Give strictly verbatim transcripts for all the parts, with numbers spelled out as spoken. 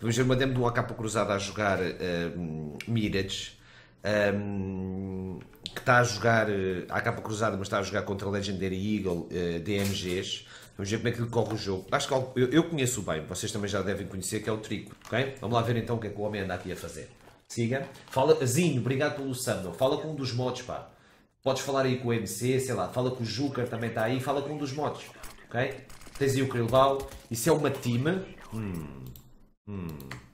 Vamos ver uma demo de um A K cruzado a jogar uh, Mirage, um, que está a jogar uh, A K cruzada, mas está a jogar contra Legendary Eagle uh, D M Gs. Vamos ver como é que lhe corre o jogo. Acho que eu, eu conheço bem, vocês também já devem conhecer, que é o Trico, ok? Vamos lá ver então o que é que o homem anda aqui a fazer. Siga. Fala, Zinho, obrigado pelo sub, meu. Fala com um dos mods, pá. Podes falar aí com o M C, sei lá, fala com o Juker, também está aí, fala com um dos mods, ok? Tens aí o Krillval, isso é uma team. Hum. Hum.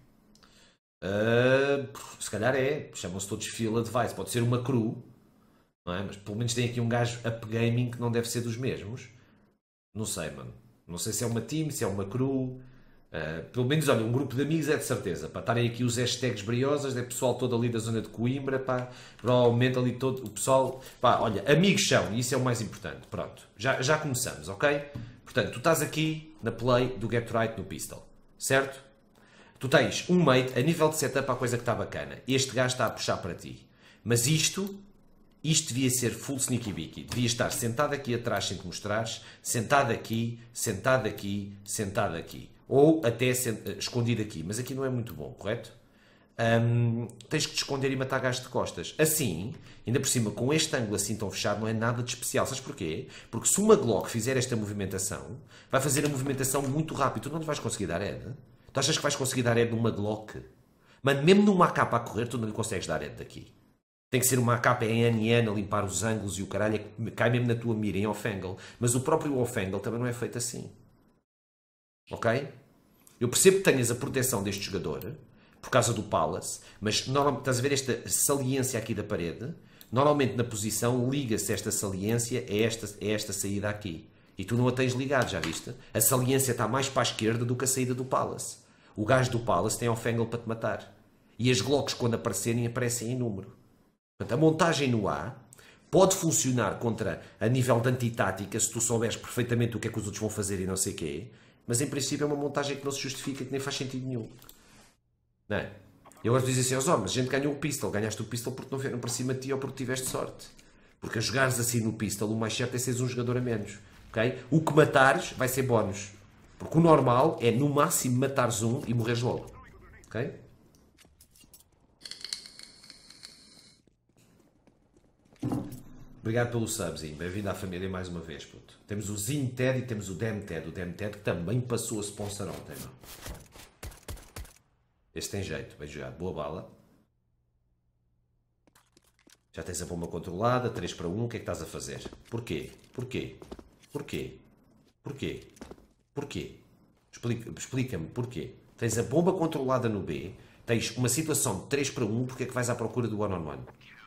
Uh, se calhar é, chamam-se todos Field Advice, pode ser uma crew, não é? Mas pelo menos tem aqui um gajo up gaming que não deve ser dos mesmos. Não sei, mano. Não sei se é uma team, se é uma crew. Uh, pelo menos, olha, um grupo de amigos é de certeza. Para estarem aqui os hashtags briosas, é pessoal todo ali da zona de Coimbra, pá. Provavelmente ali todo o pessoal. Pá, olha, amigos são, e isso é o mais importante. Pronto, já, já começamos, ok? Portanto, tu estás aqui na play do Get Right no Pistol, certo? Tu tens um mate, a nível de setup, a coisa que está bacana. Este gajo está a puxar para ti. Mas isto. Isto devia ser full sneaky beaky. Devia estar sentado aqui atrás sem te mostrares, sentado aqui, sentado aqui, sentado aqui. Ou até escondido aqui. Mas aqui não é muito bom, correto? Um, tens que te esconder e matar gajos de costas. Assim, ainda por cima, com este ângulo assim tão fechado, não é nada de especial. Sabes porquê? Porque se uma Glock fizer esta movimentação, vai fazer a movimentação muito rápido. Tu não lhe vais conseguir dar head. Tu achas que vais conseguir dar head numa Glock? Mano, mesmo numa A K a correr, tu não lhe consegues dar head daqui. Tem que ser uma A K em N N a limpar os ângulos e o caralho, é que cai mesmo na tua mira em off-angle. Mas o próprio off-angle também não é feito assim. Ok? Eu percebo que tenhas a proteção deste jogador, por causa do Palace, mas normalmente estás a ver esta saliência aqui da parede? Normalmente na posição liga-se esta saliência a esta, a esta saída aqui. E tu não a tens ligado, já viste? A saliência está mais para a esquerda do que a saída do Palace. O gajo do Palace tem off-angle para te matar. E as Glocks, quando aparecerem, aparecem em número. Portanto, a montagem no A pode funcionar contra a nível de antitática, se tu souberes perfeitamente o que é que os outros vão fazer e não sei o quê, mas em princípio é uma montagem que não se justifica, que nem faz sentido nenhum. Não é? Eu gosto de dizer assim aos homens, a gente ganhou o pistol, ganhaste o pistol porque não vieram para cima de ti ou porque tiveste sorte. Porque a jogares assim no pistol, o mais certo é seres um jogador a menos. Okay? O que matares vai ser bónus. Porque o normal é no máximo matares um e morreres logo. Ok? Obrigado pelo subzinho, bem-vindo à família mais uma vez, puto. Temos o Zinho Ted e temos o Dem Ted. O Dem Ted que também passou a sponsor ontem, não? Este tem jeito, bem jogado. Boa bala. Já tens a bomba controlada, três para um, o que é que estás a fazer? Porquê? Porquê? Porquê? Porquê? Porquê? Explica-me explica porquê. Tens a bomba controlada no B, tens uma situação de três para um, porque é que vais à procura do one-on-one?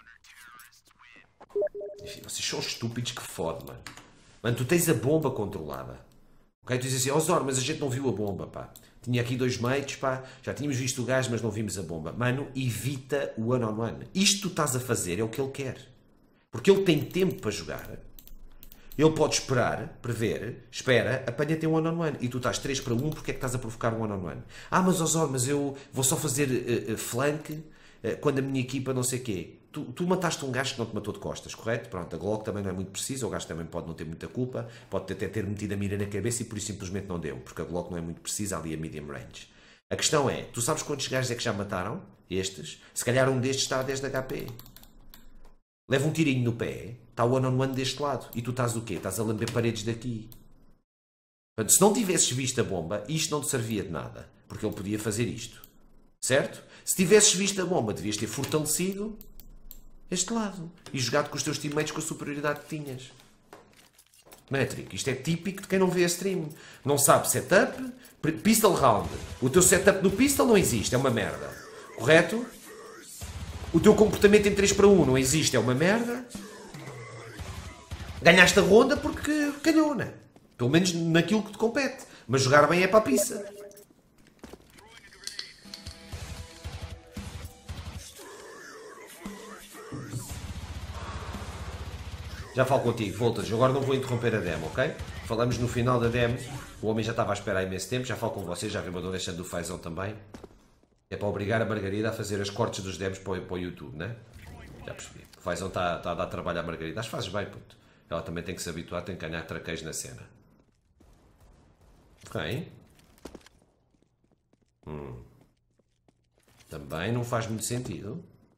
Enfim, vocês são estúpidos que fode, mano. Mano, tu tens a bomba controlada. Ok? Tu dizes assim, ó oh, Zor, mas a gente não viu a bomba, pá. Tinha aqui dois mates, pá. Já tínhamos visto o gajo, mas não vimos a bomba. Mano, evita o one-on-one. Isto que tu estás a fazer é o que ele quer. Porque ele tem tempo para jogar. Ele pode esperar, prever, espera, apanha-te um one-on-one. E tu estás três para um, porque é que estás a provocar um one-on-one? Ah, mas ó Zor, mas eu vou só fazer uh, uh, flank uh, quando a minha equipa não sei o quê. Tu, tu mataste um gajo que não te matou de costas, correto? Pronto, a Glock também não é muito precisa, o gajo também pode não ter muita culpa, pode até ter metido a mira na cabeça e por isso simplesmente não deu, porque a Glock não é muito precisa ali a medium range. A questão é, tu sabes quantos gajos é que já mataram? Estes? Se calhar um destes está a dez de H P. Leva um tirinho no pé, está o one-on-one deste lado, e tu estás o quê? Estás a lamber paredes daqui. Portanto, se não tivesses visto a bomba, isto não te servia de nada, porque ele podia fazer isto. Certo? Se tivesses visto a bomba, devias ter fortalecido este lado e jogado com os teus teammates com a superioridade que tinhas. Metric, isto é típico de quem não vê a stream. Não sabe setup, pistol round. O teu setup no pistol não existe, é uma merda. Correto? O teu comportamento em três para um não existe, é uma merda. Ganhaste a ronda porque calhou, né? Pelo menos naquilo que te compete. Mas jogar bem é para a pizza. Já falo contigo, voltas. Agora não vou interromper a demo, ok? Falamos no final da demo. O homem já estava à espera há imenso tempo. Já falo com vocês, já vi uma deixando do Faisal também. É para obrigar a Margarida a fazer as cortes dos demos para o, para o YouTube, né? Já percebi. O Faisal está, está a dar trabalho à Margarida. Acho que fazes bem, puto. Ela também tem que se habituar, tem que ganhar traqueios na cena. Ok. Hum. Também não faz muito sentido.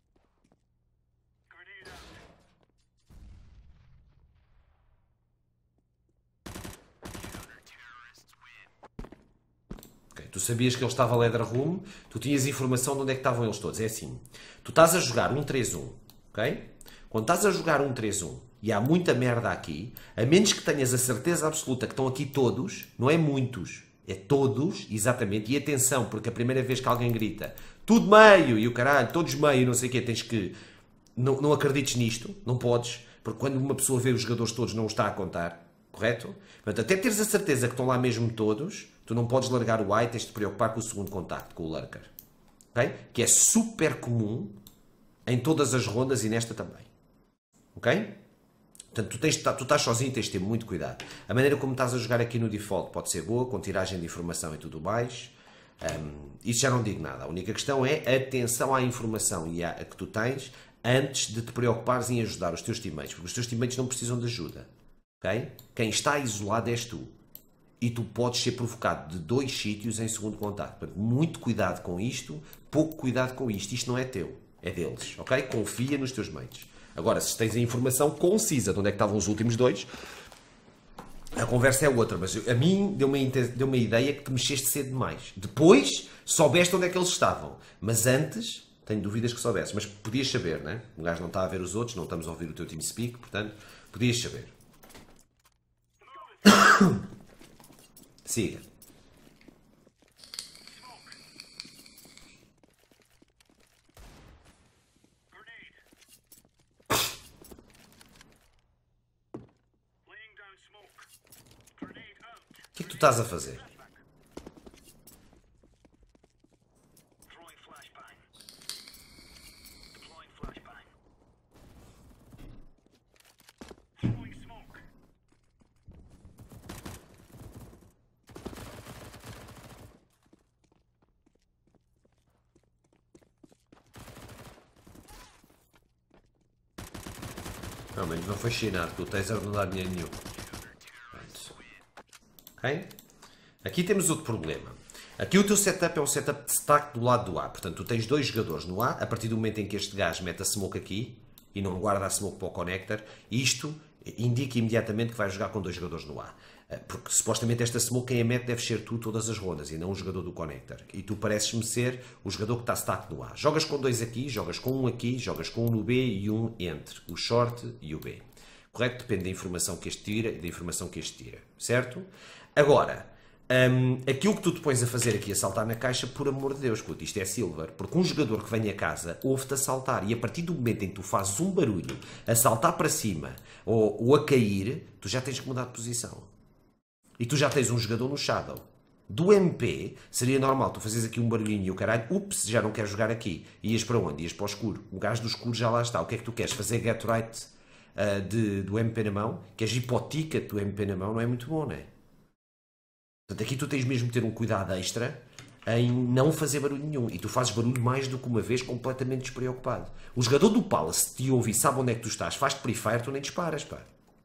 Okay. Tu sabias que ele estava a Leather Room, tu tinhas informação de onde é que estavam eles todos. É assim, tu estás a jogar um três um, ok? Quando estás a jogar um três um e há muita merda aqui, a menos que tenhas a certeza absoluta que estão aqui todos, não é muitos, é todos, exatamente, e atenção, porque a primeira vez que alguém grita tudo meio, e o caralho, todos meio, não sei o quê, tens que... Não, não acredites nisto, não podes, porque quando uma pessoa vê os jogadores todos não os está a contar, correto? Portanto, até teres a certeza que estão lá mesmo todos, tu não podes largar o eye, tens de te preocupar com o segundo contacto, com o lurker, ok? Que é super comum em todas as rondas e nesta também, ok? Portanto, tu, tens, tu estás sozinho e tens de ter muito cuidado. A maneira como estás a jogar aqui no default pode ser boa, com tiragem de informação e tudo mais. Um, isso já não digo nada. A única questão é atenção à informação e à, a que tu tens antes de te preocupares em ajudar os teus teammates, porque os teus teammates não precisam de ajuda. Okay? Quem está isolado és tu. E tu podes ser provocado de dois sítios em segundo contacto. Portanto, muito cuidado com isto, pouco cuidado com isto. Isto não é teu, é deles. Okay? Confia nos teus mates. Agora, se tens a informação concisa de onde é que estavam os últimos dois, a conversa é outra, mas a mim deu-me deu uma ideia que te mexeste cedo demais. Depois, soubeste onde é que eles estavam. Mas antes, tenho dúvidas que soubesse. Mas podias saber, não é? O gajo não está a ver os outros, não estamos a ouvir o teu TeamSpeak, portanto, podias saber. Siga. O que é que tu estás a fazer? Não, mas não foi chinado, tu tens a não dar dinheiro nenhum. Pronto. Ok? Aqui temos outro problema. Aqui o teu setup é um setup de stack do lado do A. Portanto, tu tens dois jogadores no A. A partir do momento em que este gajo mete a smoke aqui e não guarda a smoke para o connector, isto indica imediatamente que vai jogar com dois jogadores no A. Porque supostamente esta smoke quem a mete deve ser tu todas as rondas e não o jogador do connector. E tu pareces-me ser o jogador que está stack no A. Jogas com dois aqui, jogas com um aqui, jogas com um no B e um entre o short e o B. Correto? Depende da informação que este tira e da informação que este tira. Certo? Agora, um, aquilo que tu te pões a fazer aqui, a saltar na caixa, por amor de Deus, puto, isto é silver. Porque um jogador que vem a casa ouve-te a saltar e a partir do momento em que tu fazes um barulho a saltar para cima ou, ou a cair, tu já tens que mudar de posição. E tu já tens um jogador no shadow. Do M P, seria normal tu fazes aqui um barulhinho e o caralho, ups, já não quero jogar aqui. Ias para onde? Ias para o escuro. O gajo do escuro já lá está. O que é que tu queres? Fazer get right uh, de, do M P na mão? Queres ir para o ticket do M P na mão? Não é muito bom, não é? Portanto, aqui tu tens mesmo de ter um cuidado extra em não fazer barulho nenhum. E tu fazes barulho mais do que uma vez completamente despreocupado. O jogador do Palace te ouve e sabe onde é que tu estás, faz-te pre-fire, tu nem disparas, pá.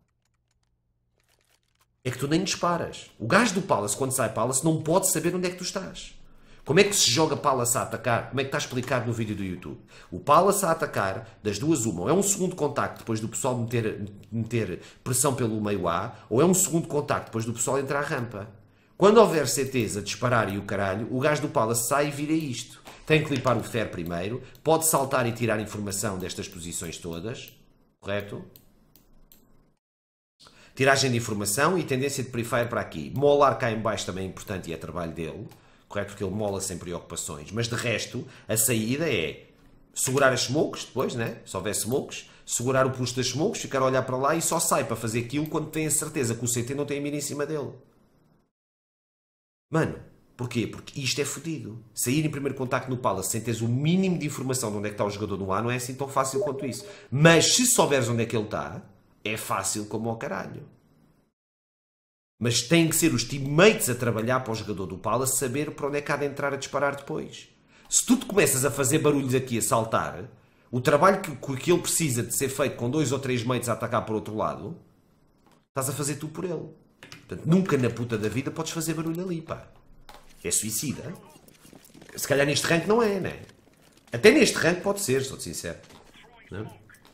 É que tu nem disparas. O gajo do Palace, quando sai Palace, não pode saber onde é que tu estás. Como é que se joga Palace a atacar? Como é que está explicado no vídeo do YouTube? O Palace a atacar, das duas uma, ou é um segundo contacto depois do pessoal meter, meter pressão pelo meio A, ou é um segundo contacto depois do pessoal entrar à rampa. Quando houver C Ts a disparar e o caralho, o gajo do Palace sai e vira isto. Tem que limpar o fer primeiro, pode saltar e tirar informação destas posições todas, correto? Tiragem de informação e tendência de pre-fire para aqui. Molar cá em baixo também é importante e é trabalho dele, correto? Porque ele mola sem preocupações. Mas de resto, a saída é segurar as smokes depois, né? Se houver smokes, segurar o push das smokes, ficar a olhar para lá e só sai para fazer aquilo quando tem a certeza que o C T não tem a mira em cima dele. Mano, porquê? Porque isto é fodido. Sair em primeiro contacto no Palace sem teres o mínimo de informação de onde é que está o jogador no A não é assim tão fácil quanto isso. Mas se souberes onde é que ele está, é fácil como ao caralho. Mas tem que ser os teammates a trabalhar para o jogador do Palace saber para onde é que há de entrar a disparar depois. Se tu te começas a fazer barulhos aqui a saltar, o trabalho que, que ele precisa de ser feito com dois ou três mates a atacar por outro lado, estás a fazer tu por ele. Portanto, nunca na puta da vida podes fazer barulho ali, pá. É suicida. Se calhar neste rank não é, né? Até neste rank pode ser, sou-te sincero. Não?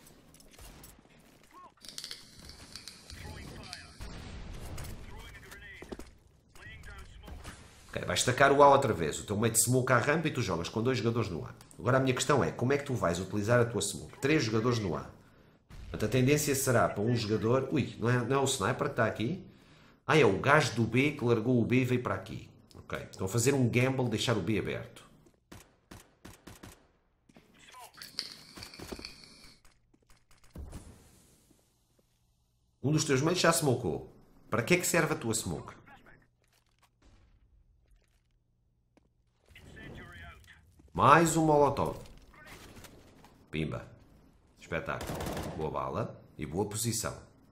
Ok, vais destacar o A outra vez. O teu mate smoke à rampa e tu jogas com dois jogadores no A. Agora a minha questão é, como é que tu vais utilizar a tua smoke? Três jogadores no A. Portanto, a tendência será para um jogador... Ui, não é, não é o sniper que está aqui? Ah, é o gajo do B que largou o B e veio para aqui. Ok, estão a fazer um gamble, deixar o B aberto. Um dos teus meios já smocou. Para que é que serve a tua smoke? Mais um molotov. Pimba. Espetáculo. Boa bala e boa posição.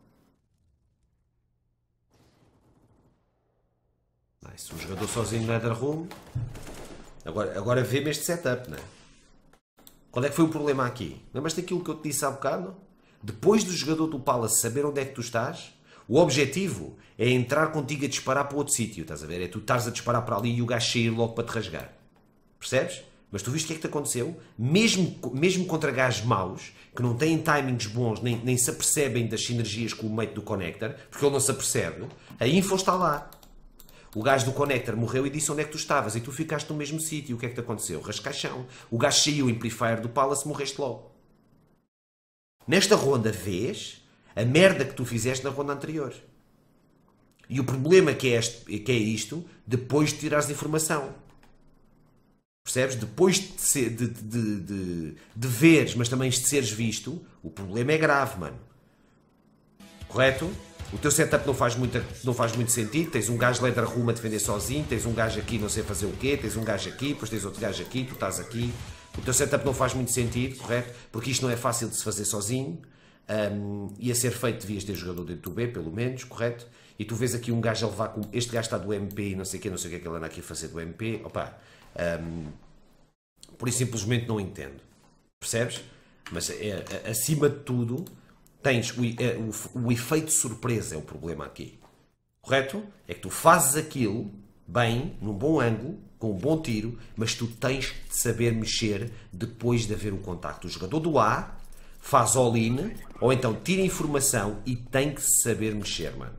Nice. Um jogador sozinho no Nether Room. Agora, agora vê-me este setup, não é? Qual é que foi o problema aqui? Lembras-te daquilo que eu te disse há bocado? Depois do jogador do Palace saber onde é que tu estás, o objetivo é entrar contigo a disparar para outro sítio, estás a ver? É tu estás a disparar para ali e o gajo sair logo para te rasgar. Percebes? Mas tu viste o que é que te aconteceu? Mesmo, mesmo contra gajos maus, que não têm timings bons, nem, nem se apercebem das sinergias com o mate do Connector, porque ele não se apercebe, a info está lá. O gajo do Connector morreu e disse onde é que tu estavas e tu ficaste no mesmo sítio. O que é que te aconteceu? Rascaixão. O gajo saiu em Pre-Fire do Palace, morreste logo. Nesta ronda vês a merda que tu fizeste na ronda anterior. E o problema que é, este, que é isto, depois de tirares informação. Percebes? Depois de, ser, de, de, de, de veres, mas também de seres visto, o problema é grave, mano. Correto? O teu setup não faz, muita, não faz muito sentido. Tens um gajo Leather Room a defender sozinho, tens um gajo aqui não sei fazer o quê, tens um gajo aqui, depois tens outro gajo aqui, tu estás aqui. O teu setup não faz muito sentido, correto? Porque isto não é fácil de se fazer sozinho. Um, e a ser feito devias ter jogador dentro do B, pelo menos, correto? E tu vês aqui um gajo a levar com... Este gajo está do M P e não sei o quê, não sei o que é que ele anda aqui a fazer do M P. Opa, um, por isso simplesmente não entendo. Percebes? Mas é, é, acima de tudo... Tens o, o, o efeito surpresa é o problema aqui. Correto? É que tu fazes aquilo bem, num bom ângulo, com um bom tiro, mas tu tens de saber mexer depois de haver o contacto. O jogador do A faz all-in, ou então tira informação e tem que saber mexer, mano.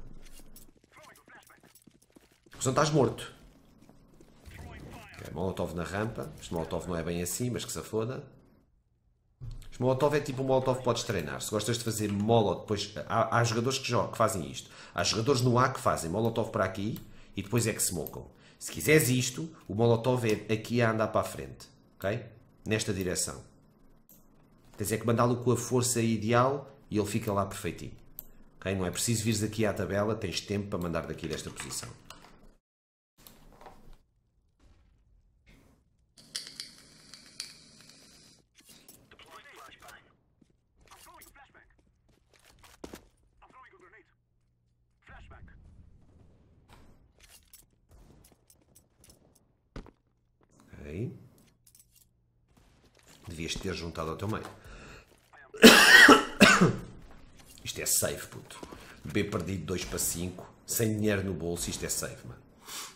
Porque senão estás morto. Okay, Molotov na rampa. Este Molotov não é bem assim, mas que se foda. Molotov é tipo um Molotov que podes treinar. Se gostas de fazer Molotov, depois há, há jogadores que, jogam, que fazem isto. Há jogadores no A que fazem Molotov para aqui e depois é que smokam. Se quiseres isto, o Molotov é aqui a andar para a frente. Ok? Nesta direção. Tens é que mandá-lo com a força ideal e ele fica lá perfeitinho. Ok? Não é preciso vires aqui à tabela, tens tempo para mandar daqui desta posição. Devias ter juntado ao teu meio. Isto é safe, puto. B perdido dois para cinco, sem dinheiro no bolso, isto é safe, mano.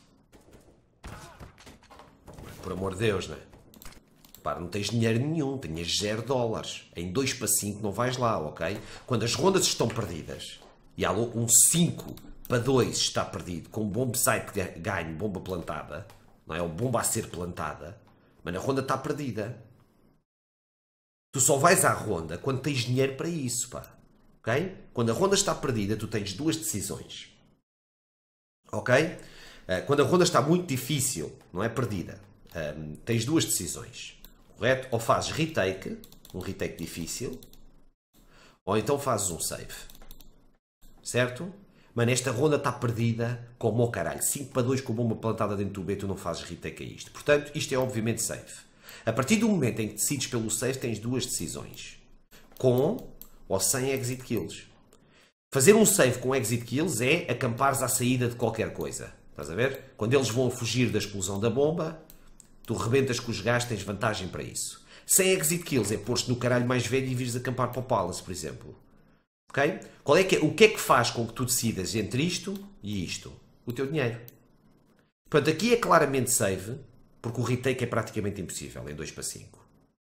Por amor de Deus, não é? Para, não tens dinheiro nenhum, tinhas zero dólares. Em dois para cinco não vais lá, ok? Quando as rondas estão perdidas e há um cinco para dois está perdido, com um bomb site ganho, bomba plantada, não é? Ou bomba a ser plantada, mas a ronda está perdida. Tu só vais à ronda quando tens dinheiro para isso, pá. Ok? Quando a ronda está perdida, tu tens duas decisões. Ok? Quando a ronda está muito difícil, não é perdida, um, tens duas decisões. Correto? Ou fazes retake, um retake difícil, ou então fazes um save. Certo? Mano, esta ronda está perdida como o caralho. cinco para dois com bomba plantada dentro do B, tu não fazes retake a isto. Portanto, isto é obviamente safe. A partir do momento em que decides pelo save, tens duas decisões. Com ou sem exit kills. Fazer um save com exit kills é acampares à saída de qualquer coisa. Estás a ver? Quando eles vão fugir da explosão da bomba, tu rebentas com os gajos, tens vantagem para isso. Sem exit kills é pôr-te no caralho mais velho e vires acampar para o Palace, por exemplo. Ok? Qual é que é, o que é que faz com que tu decidas entre isto e isto? O teu dinheiro. Portanto, aqui é claramente save, porque o retake é praticamente impossível em dois para cinco.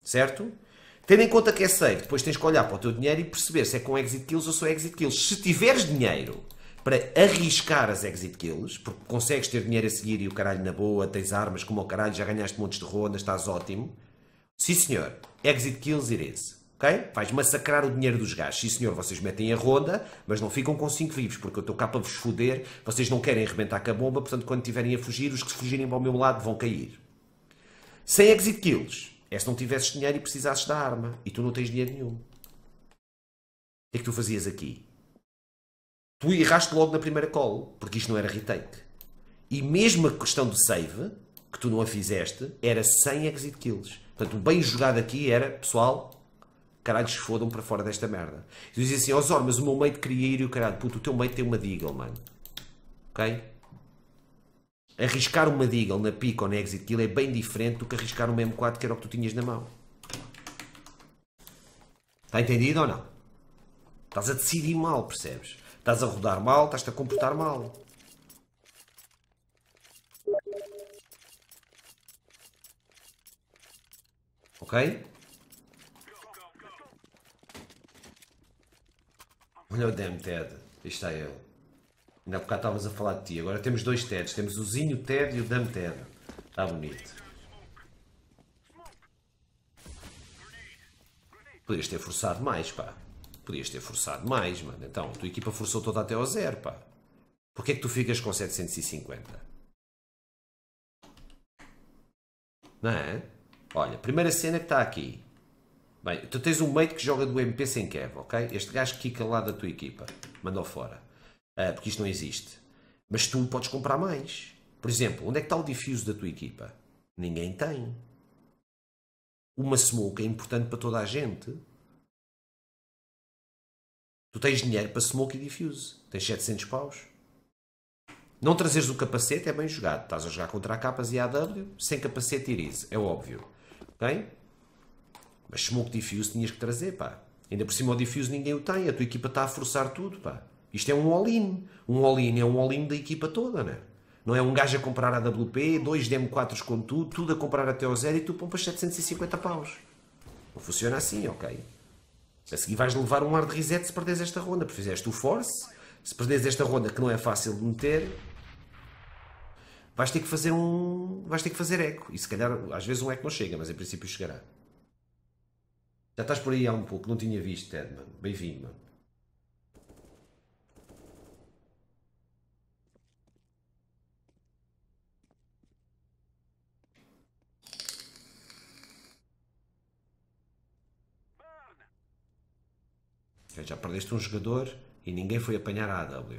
Certo? Tendo em conta que é safe, depois tens que olhar para o teu dinheiro e perceber se é com exit kills ou se é exit kills. Se tiveres dinheiro para arriscar as exit kills, porque consegues ter dinheiro a seguir e o caralho na boa, tens armas como o caralho, já ganhaste montes de rondas, estás ótimo. Sim senhor, exit kills it is. Ok? Vais massacrar o dinheiro dos gajos. Sim senhor, vocês metem a ronda, mas não ficam com cinco vivos, porque eu estou cá para vos foder, vocês não querem arrebentar com a bomba, portanto quando tiverem a fugir, os que fugirem para o meu lado vão cair. Sem exit kills, é se não tivesses dinheiro e precisasses da arma, e tu não tens dinheiro nenhum. O que é que tu fazias aqui? Tu erraste logo na primeira call, porque isto não era retake. E mesmo a questão do save, que tu não a fizeste, era sem exit kills. Portanto, o bem jogado aqui era, pessoal, caralho, se fodam para fora desta merda. E tu dizes assim, ó oh, Zor, mas o meu mate queria ir e o caralho, puto, o teu mate tem uma deagle, mano. Ok? Arriscar uma deagle na pick ou na exit kill é bem diferente do que arriscar uma M quatro que era o que tu tinhas na mão. Está entendido ou não? Estás a decidir mal, percebes? Estás a rodar mal, estás-te a comportar mal. Ok? Olha o damn Ted. Aí está ele. Ainda há bocado estávamos a falar de ti. Agora temos dois Teds. Temos o Zinho Ted e o damn Ted. Está bonito. Podias ter forçado mais, pá. Podias ter forçado mais, mano. Então, a tua equipa forçou toda até ao zero, pá. Porquê é que tu ficas com setecentos e cinquenta? Não é? Olha, primeira cena que está aqui. Bem, tu tens um mate que joga do M P sem Kev, ok? Este gajo que quica lá da tua equipa. Mandou fora. Uh, porque isto não existe. Mas tu podes comprar mais. Por exemplo, onde é que está o diffuse da tua equipa? Ninguém tem. Uma smoke é importante para toda a gente. Tu tens dinheiro para smoke e diffuse. Tens setecentos paus. Não trazeres o capacete é bem jogado. Estás a jogar contra a capas e a AW. Sem capacete irise. É óbvio. Ok? Mas smoke diffuse tinhas que trazer, pá. Ainda por cima o diffuse ninguém o tem. A tua equipa está a forçar tudo, pá. Isto é um all-in. Um all-in é um all-in da equipa toda, não é? Não é um gajo a comprar a W P, dois D M quatro com tudo, tudo a comprar até ao zero e tu pompas setecentos e cinquenta paus. Não funciona assim, ok? A seguir vais levar um ar de reset se perderes esta ronda. Porque fizeste o force, se perderes esta ronda que não é fácil de meter, vais ter que fazer um... vais ter que fazer eco. E se calhar, às vezes um eco não chega, mas em princípio chegará. Já estás por aí há um pouco, não tinha visto, Ted, mano. Bem-vindo, mano. Já perdeste um jogador e ninguém foi apanhar a AW.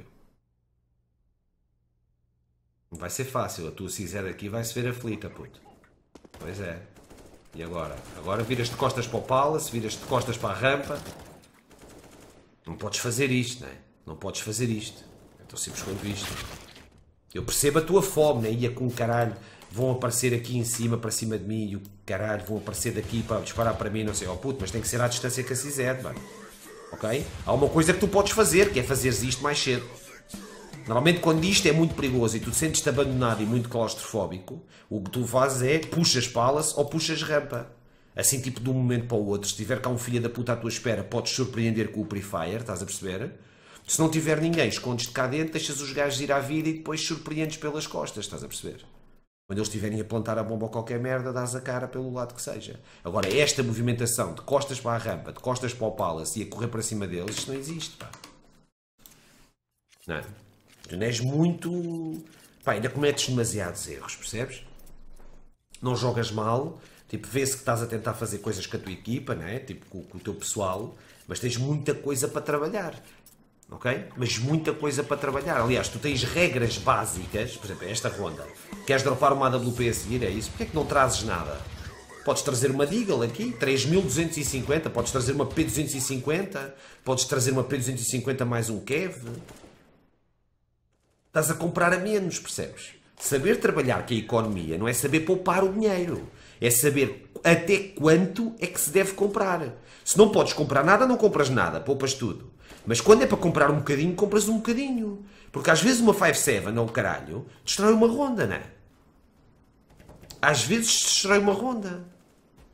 Não vai ser fácil. A tua Cizer aqui vai-se ver aflita, puto. Pois é. E agora? Agora viras de costas para o Palace, viras de costas para a rampa. Não podes fazer isto, não é? Não podes fazer isto. É tão simples quanto isto. Eu percebo a tua fome, né? Ia com o caralho. Vão aparecer aqui em cima, para cima de mim, e o caralho, vão aparecer daqui para disparar para mim, não sei. Oh puto, mas tem que ser à distância que a Cizer, mano. Ok? Há uma coisa que tu podes fazer, que é fazeres isto mais cedo. Normalmente quando isto é muito perigoso e tu te sentes-te abandonado e muito claustrofóbico, o que tu fazes é puxas palas ou puxas rampa. Assim tipo de um momento para o outro. Se tiver cá um filho da puta à tua espera, podes surpreender com o Pre-Fire, estás a perceber? Se não tiver ninguém, escondes-te cá dentro, deixas os gajos ir à vida e depois surpreendes pelas costas, estás a perceber? Quando eles estiverem a plantar a bomba ou qualquer merda, dás a cara pelo lado que seja. Agora, esta movimentação de costas para a rampa, de costas para o Palace e a correr para cima deles, isto não existe, pá. Não é? Tu não és muito... Pá, ainda cometes demasiados erros, percebes? Não jogas mal, tipo, vê-se que estás a tentar fazer coisas com a tua equipa, não é? Tipo, com, com o teu pessoal, mas tens muita coisa para trabalhar. Ok? Mas muita coisa para trabalhar. Aliás, tu tens regras básicas, por exemplo, esta ronda. Queres dropar uma A W P a seguir? É isso? Porquê é que não trazes nada? Podes trazer uma Deagle aqui, três mil duzentos e cinquenta. Podes trazer uma P duzentos e cinquenta. Podes trazer uma P duzentos e cinquenta mais um Kev. Estás a comprar a menos, percebes? Saber trabalhar com a economia não é saber poupar o dinheiro. É saber até quanto é que se deve comprar. Se não podes comprar nada, não compras nada. Poupas tudo. Mas quando é para comprar um bocadinho, compras um bocadinho. Porque às vezes uma cinco sete ou o caralho destrói uma ronda, não é? Às vezes destrói uma ronda.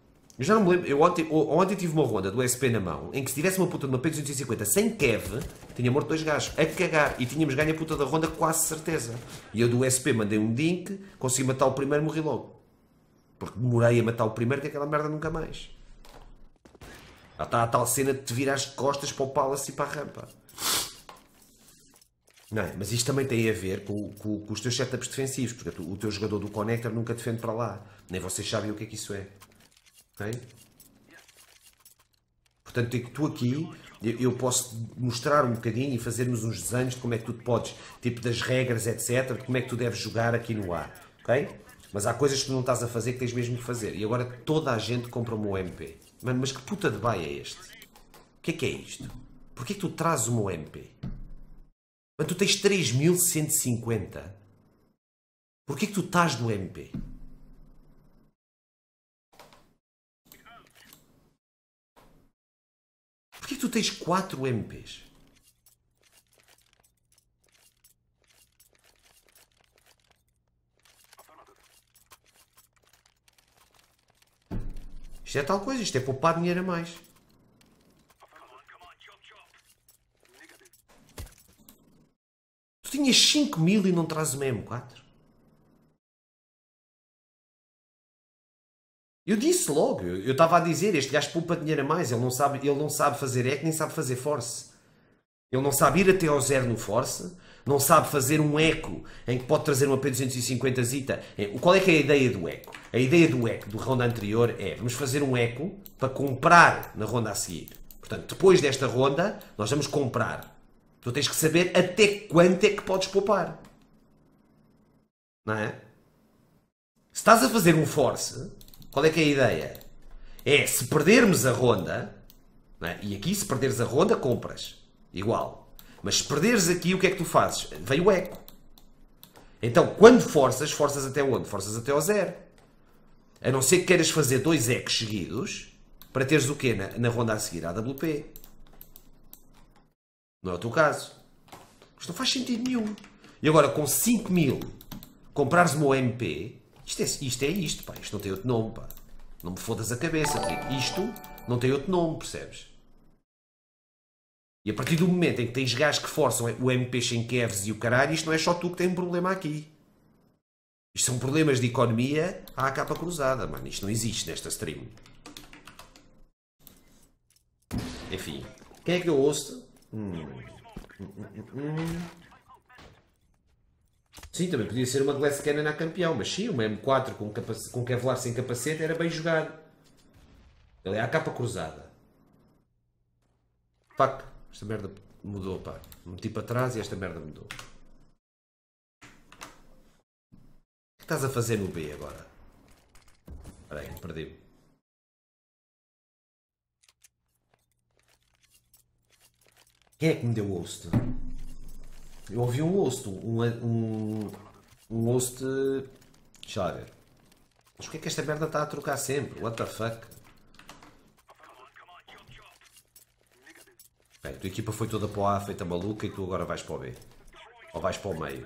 Eu já não me lembro. Eu ontem, ontem tive uma ronda do S P na mão em que se tivesse uma puta de uma P duzentos e cinquenta sem Kev, tinha morto dois gajos a cagar e tínhamos ganho a puta da ronda quase certeza. E eu do S P mandei um dink, consegui matar o primeiro e morri logo. Porque demorei a matar o primeiro que aquela merda nunca mais. Já está a tal cena de te virar as costas para o palace e para a rampa. Não é? Mas isto também tem a ver com, com, com os teus setups defensivos, porque tu, o teu jogador do connector nunca defende para lá. Nem vocês sabem o que é que isso é. Ok? Portanto, tu aqui, eu, eu posso mostrar um bocadinho e fazermos uns desenhos de como é que tu te podes, tipo das regras, etcétera, de como é que tu deves jogar aqui no A. Ok? Mas há coisas que tu não estás a fazer que tens mesmo que fazer. E agora toda a gente compra um M P. Mano, mas que puta de baia é este? O que é que é isto? Porquê que tu trazes o meu M P? Mas tu tens três mil cento e cinquenta. Porquê que tu estás no M P? Porquê que tu tens quatro M Ps? Isto é tal coisa, isto é poupar dinheiro a mais. Tu tinhas cinco mil e não trazes uma M quatro? Eu disse logo, eu estava a dizer, este gajo poupa dinheiro a mais, ele não sabe, ele não sabe fazer eco, nem sabe fazer force. Ele não sabe ir até ao zero no force, não sabe fazer um eco em que pode trazer uma P duzentos e cinquenta zita. Qual é que é a ideia do eco? A ideia do eco do ronda anterior é, vamos fazer um eco para comprar na ronda a seguir. Portanto, depois desta ronda, nós vamos comprar. Tu tens que saber até quanto é que podes poupar. Não é? Se estás a fazer um force, qual é que é a ideia? É, se perdermos a ronda, não é? E aqui se perderes a ronda, compras. Igual. Mas se perderes aqui, o que é que tu fazes? Vem o eco. Então, quando forças, forças até onde? Forças até ao zero. A não ser que queiras fazer dois ecos seguidos para teres o quê na, na ronda a seguir? A W P. Não é o teu caso. Isto não faz sentido nenhum. E agora, com cinco mil, comprares o meu M P, isto é, isto é isto, pá. Isto não tem outro nome, pá. Não me fodas a cabeça. Isto não tem outro nome, percebes? E a partir do momento em que tens gajos que forçam o M P sem kevs e o caralho, isto não é só tu que tens um problema aqui. Isto são problemas de economia à capa cruzada, mano. Isto não existe nesta stream. Enfim. Quem é que deu host? Hum. Hum, hum, hum. Sim, também podia ser uma Glass Cannon a campeão, mas sim, uma M quatro com, com Kevlar sem capacete era bem jogado. Ele é a capa cruzada. Fuck. Esta merda mudou, pá. Meti para trás e esta merda mudou. O que estás a fazer no B agora? Espera aí, perdi-me. Quem é que me deu o host? Eu ouvi um host, um, um, um host... Deixa lá ver. Mas porquê é que esta merda está a trocar sempre? What the fuck? Bem, a tua equipa foi toda para o A, feita maluca, e tu agora vais para o B. Ou vais para o meio.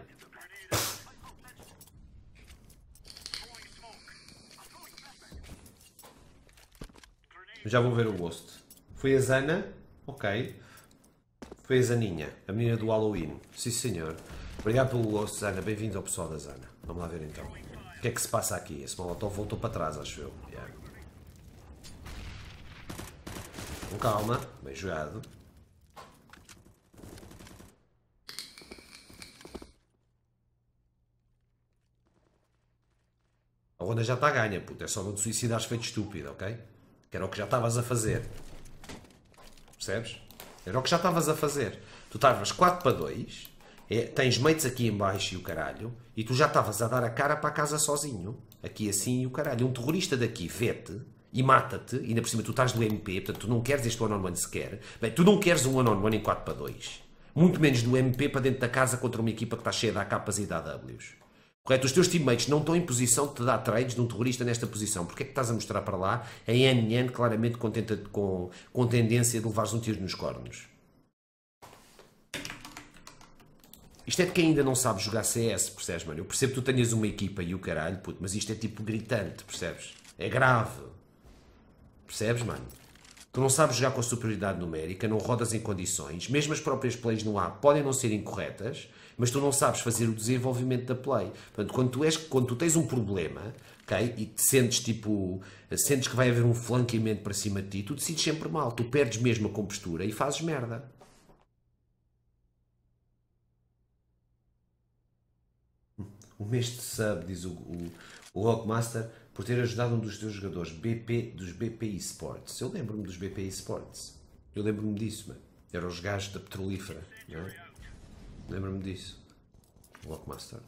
Já vou ver o host. Foi a Zana? Ok. Foi a Zaninha, a menina do Halloween. Sim, senhor. Obrigado pelo host, Zana. Bem-vindo ao pessoal da Zana. Vamos lá ver então. O que é que se passa aqui? Esse molotov voltou para trás, acho eu. Yeah. Com calma. Bem jogado. A ronda já está a ganha, puto. É só não te suicidares feito estúpido, ok? Que era o que já estavas a fazer. Percebes? Era o que já estavas a fazer. Tu estavas quatro para dois, é, tens mates aqui em baixo e o caralho, e tu já estavas a dar a cara para a casa sozinho. Aqui assim e o caralho. Um terrorista daqui vê-te e mata-te, e ainda por cima tu estás no M P, portanto tu não queres este one-on-one sequer. Bem, tu não queres um one-on-one em quatro para dois. Muito menos do M P para dentro da casa contra uma equipa que está cheia de A Ks e de A Ws. Correto? Os teus teammates não estão em posição de te dar trades de um terrorista nesta posição. Porquê é que estás a mostrar para lá em N N claramente com, tenta, com, com tendência de levares um tiro nos cornos? Isto é de quem ainda não sabe jogar C S, percebes, mano? Eu percebo que tu tenhas uma equipa e o caralho, puto, mas isto é tipo gritante, percebes? É grave. Percebes, mano? Tu não sabes jogar com a superioridade numérica, não rodas em condições, mesmo as próprias plays no ar podem não ser incorretas, mas tu não sabes fazer o desenvolvimento da play. Portanto, quando tu, és, quando tu tens um problema, ok, e te sentes tipo, sentes que vai haver um flanqueamento para cima de ti, tu decides sempre mal, tu perdes mesmo a compostura e fazes merda. Um mês de sub, diz o, o, o Rockmaster, por ter ajudado um dos teus jogadores B P, dos B P I Sports. Eu lembro-me dos B P I Sports. Eu lembro-me disso, mano. Eram os gajos da petrolífera. Não é? Lembro-me disso. O Rockmaster.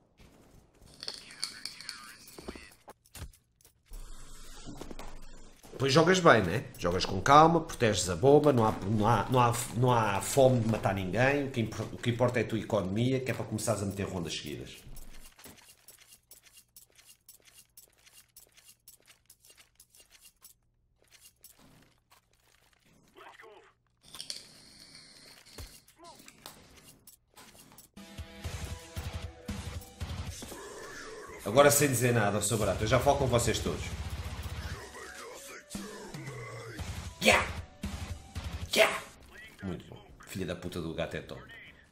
Depois jogas bem, né? Jogas com calma, proteges a bomba, não há, não há, não há, não há fome de matar ninguém. O que, o que importa é a tua economia, que é para começares a meter rondas seguidas. Agora sem dizer nada, seu barato, eu já falo com vocês todos. Yeah! Yeah! Muito bom. Filha da puta do gato é top.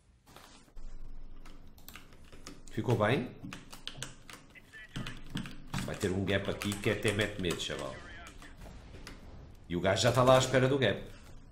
Ficou bem? Vai ter um gap aqui que até mete medo, chaval. E o gajo já está lá à espera do gap.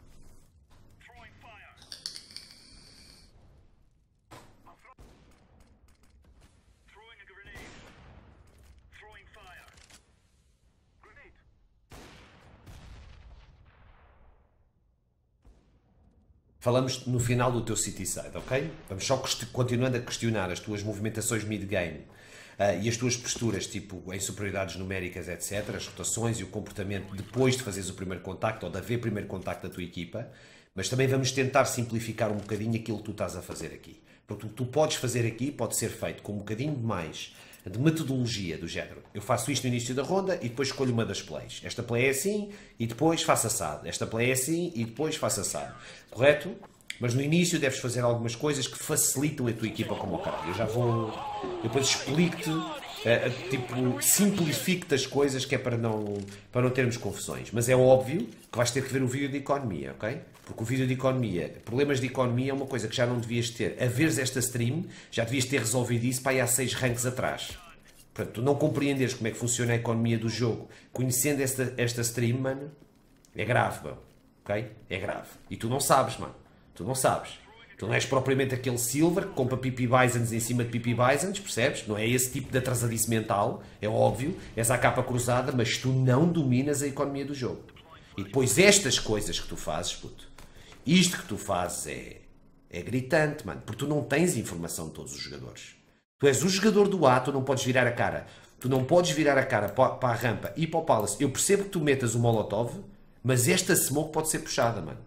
Falamos no final do teu city side, ok? Vamos só continuando a questionar as tuas movimentações mid-game uh, e as tuas posturas, tipo, em superioridades numéricas, etcétera, as rotações e o comportamento depois de fazeres o primeiro contacto ou de haver primeiro contacto da tua equipa, mas também vamos tentar simplificar um bocadinho aquilo que tu estás a fazer aqui. Porque o que tu podes fazer aqui pode ser feito com um bocadinho de mais de metodologia do género. Eu faço isto no início da ronda e depois escolho uma das plays. Esta play é assim e depois faço assado. Esta play é assim e depois faço assado. Correto? Mas no início deves fazer algumas coisas que facilitam a tua equipa como o caralho. Eu já vou... Eu depois explico-te, uh, tipo, simplifico-te as coisas que é para não, para não termos confusões. Mas é óbvio que vais ter que ver o vídeo de economia, ok? Porque o vídeo de economia, problemas de economia é uma coisa que já não devias ter. A veres esta stream, já devias ter resolvido isso para aí há seis ranks atrás. Portanto, tu não compreenderes como é que funciona a economia do jogo, conhecendo esta, esta stream, mano, é grave, mano. Ok? É grave. E tu não sabes, mano. Tu não sabes. Tu não és propriamente aquele Silver que compra P P Bisons em cima de P P Bisons, percebes? Não é esse tipo de atrasadice mental, é óbvio. És à capa cruzada, mas tu não dominas a economia do jogo. E depois estas coisas que tu fazes, puto, isto que tu fazes é, é gritante, mano. Porque tu não tens informação de todos os jogadores. Tu és o jogador do A, tu não podes virar a cara. Tu não podes virar a cara para a rampa e para o Palace. Eu percebo que tu metas o Molotov, mas esta smoke pode ser puxada, mano.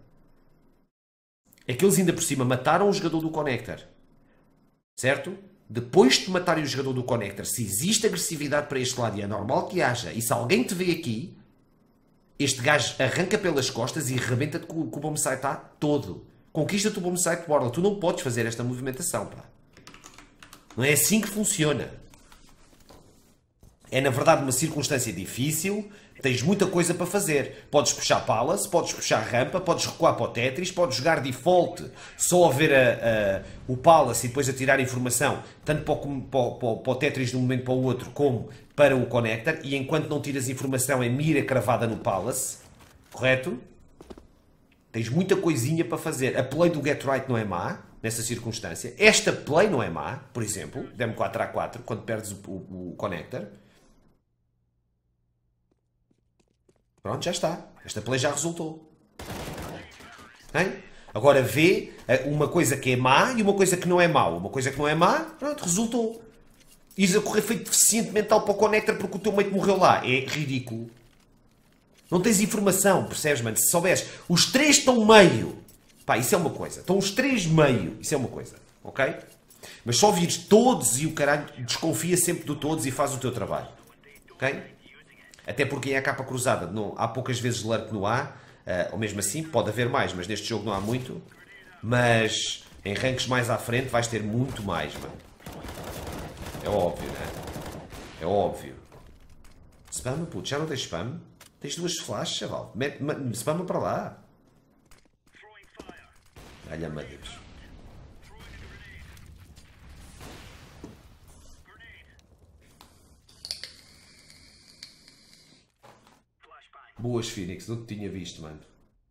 É que eles ainda por cima mataram o jogador do Connector. Certo? Depois de matarem o jogador do Connector, se existe agressividade para este lado e é normal que haja, e se alguém te vê aqui, este gajo arranca pelas costas e rebenta-te com, com o bombsite tá todo. Conquista-te o bombsite borla. Tu não podes fazer esta movimentação, pá. Não é assim que funciona. É, na verdade, uma circunstância difícil. Tens muita coisa para fazer. Podes puxar Palace, podes puxar rampa, podes recuar para o Tetris, podes jogar default só a ver a, a, o Palace e depois a tirar informação, tanto para o, para, para, para o Tetris de um momento para o outro, como para o Connector, e enquanto não tiras informação é mira cravada no Palace. Correto? Tens muita coisinha para fazer. A play do Get Right não é má, nessa circunstância. Esta play não é má, por exemplo, dê-me quatro a quatro, quando perdes o, o, o Connector. Pronto, já está. Esta play já resultou. Hein? Agora vê uma coisa que é má e uma coisa que não é má. Uma coisa que não é má, pronto, resultou. Ires a correr feito deficiente mental para o Connector porque o teu mate morreu lá. É ridículo. Não tens informação, percebes, mano? Se souberes, os três estão meio. Pá, isso é uma coisa. Estão os três meio. Isso é uma coisa. Ok? Mas só vires todos e o caralho desconfia sempre do todos e faz o teu trabalho. Ok? Até porque em A capa cruzada não, há poucas vezes lurk no A, uh, ou mesmo assim, pode haver mais, mas neste jogo não há muito. Mas em ranks mais à frente vais ter muito mais, mano. É óbvio, né? É óbvio. Spam, puto, já não tens spam? Tens duas flashes, chaval. Spama para lá. Olha-me a Deus. Boas, Phoenix. Não te tinha visto, mano.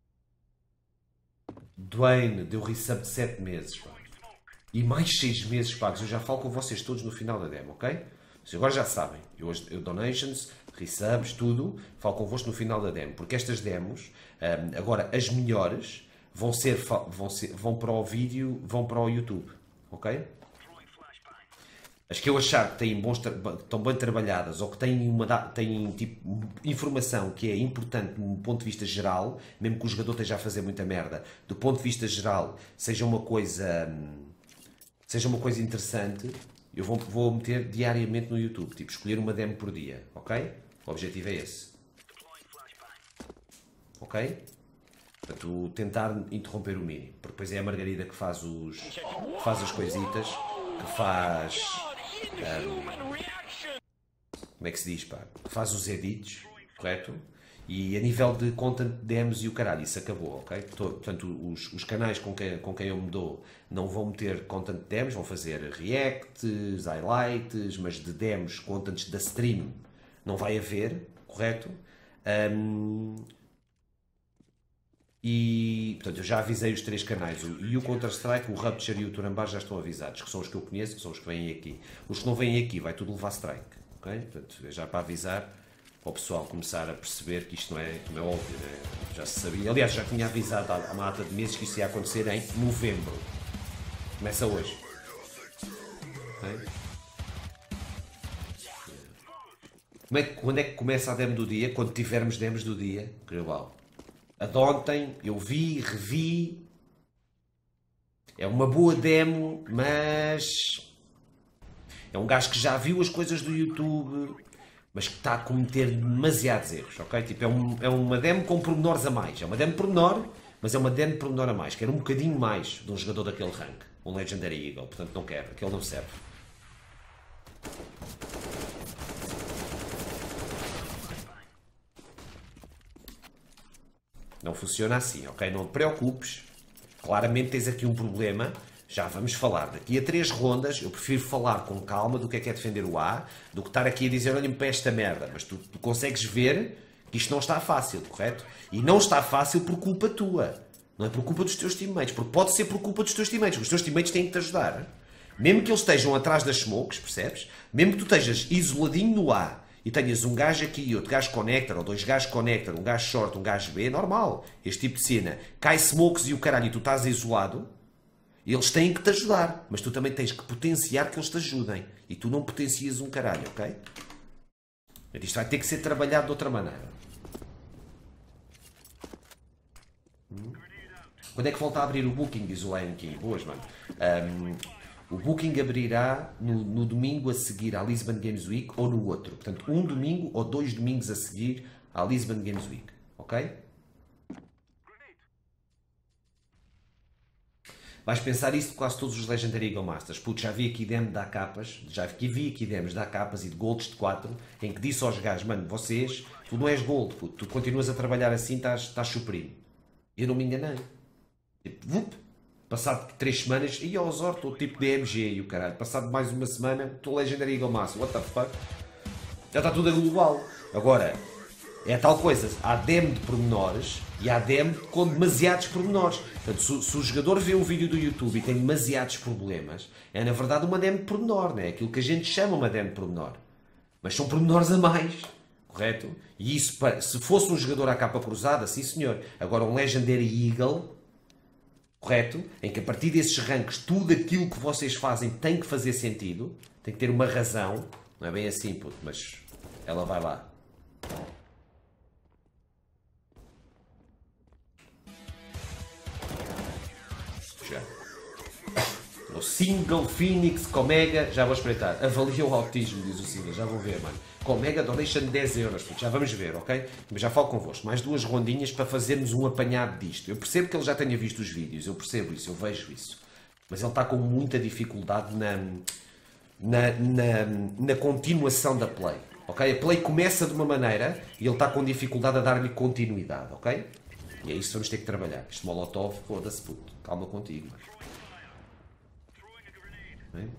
Dwayne deu resub de sete meses, pá. E mais seis meses pagos. Eu já falo com vocês todos no final da demo, ok? Vocês agora já sabem. Eu, eu donations, resubs, tudo. Falo convosco no final da demo. Porque estas demos, um, agora as melhores, vão, ser, vão, ser, vão para o vídeo, vão para o YouTube, ok? As que eu achar que têm bons, estão bem trabalhadas ou que têm, uma, têm tipo, informação que é importante do ponto de vista geral, mesmo que o jogador esteja a fazer muita merda, do ponto de vista geral, seja uma coisa, seja uma coisa interessante, eu vou, vou meter diariamente no YouTube, tipo, escolher uma demo por dia, ok? O objetivo é esse. Ok? Portanto, tentar interromper o mínimo, porque depois é a Margarida que faz, os, que faz as coisitas, que faz... Um, como é que se diz, pá? Faz os edits, correto? E a nível de content, demos e o caralho, isso acabou, ok? Portanto, os, os canais com quem, com quem eu me dou não vão meter content demos, vão fazer reacts, highlights, mas de demos, contents da stream, não vai haver, correto? Um, E, portanto, eu já avisei os três canais, e o Counter-Strike, o Rupture e o Turambar já estão avisados, que são os que eu conheço, que são os que vêm aqui. Os que não vêm aqui, vai tudo levar strike, ok? Portanto, é já para avisar, para o pessoal começar a perceber que isto não é, não é óbvio, né? Já se sabia. Aliás, já tinha avisado há uma data de meses que isso ia acontecer em novembro. Começa hoje. Okay? Como é que, quando é que começa a demo do dia? Quando tivermos demos do dia global. A de ontem eu vi, revi, é uma boa demo, mas é um gajo que já viu as coisas do YouTube, mas que está a cometer demasiados erros, ok? Tipo, é, um, é uma demo com pormenores a mais, é uma demo pormenor, mas é uma demo pormenor a mais, quero um bocadinho mais de um jogador daquele rank, um Legendary Eagle, portanto não quero, aquele não serve. Não funciona assim, ok? Não te preocupes. Claramente tens aqui um problema. Já vamos falar. Daqui a três rondas, eu prefiro falar com calma do que é que é defender o A, do que estar aqui a dizer, olhem para esta merda. Mas tu, tu consegues ver que isto não está fácil, correto? E não está fácil por culpa tua. Não é por culpa dos teus teammates. Porque pode ser por culpa dos teus teammates. Os teus teammates têm que te ajudar. Mesmo que eles estejam atrás das smokes, percebes? Mesmo que tu estejas isoladinho no A, e tenhas um gajo aqui, outro gajo connector, ou dois gajos connector, um gajo short, um gajo B, é normal. Este tipo de cena. Cai smokes e o caralho, e tu estás isolado, eles têm que te ajudar. Mas tu também tens que potenciar que eles te ajudem. E tu não potencias um caralho, ok? Isto vai ter que ser trabalhado de outra maneira. Hum? Quando é que volta a abrir o Booking, diz o Lion King? Boas, mano. Um, O Booking abrirá no, no domingo a seguir à Lisbon Games Week ou no outro. Portanto, um domingo ou dois domingos a seguir à Lisbon Games Week. Ok? Vais pensar isso de quase todos os Legendary Eagle Masters. Putz, já vi aqui demo de A capas, já vi aqui demos de A capas e de golds de quatro, em que disse aos gajos, mano, vocês, tu não és gold, puto, tu continuas a trabalhar assim, estás, estás supremo. E eu não me enganei. Tipo, vup. Passado três semanas, e ao Zor, estou tipo D M G e o caralho. Passado mais uma semana, estou Legendary Eagle Master. What the fuck? Já está tudo a global. Agora, é tal coisa. Há demo de pormenores e há demo com demasiados pormenores. Portanto, se, se o jogador vê um vídeo do YouTube e tem demasiados problemas, é na verdade uma demo de pormenor, né? Aquilo que a gente chama uma demo de pormenor. Mas são pormenores a mais. Correto? E isso, se fosse um jogador à capa cruzada, sim senhor. Agora, um Legendary Eagle... Correto? Em que a partir desses ranks tudo aquilo que vocês fazem tem que fazer sentido, tem que ter uma razão, não é bem assim, puto, mas ela vai lá. Já. O Single Phoenix com Mega, já vou espreitar. Avalia o autismo, diz o Single, já vou ver, mano. Com Mega Donation dez euros, já vamos ver, ok? Mas já falo convosco. Mais duas rondinhas para fazermos um apanhado disto. Eu percebo que ele já tenha visto os vídeos, eu percebo isso, eu vejo isso. Mas ele está com muita dificuldade na, na, na, na continuação da play. Ok? A play começa de uma maneira e ele está com dificuldade a dar-lhe continuidade, ok? E é isso que vamos ter que trabalhar. Este Molotov, foda-se, puto. Calma contigo, mano.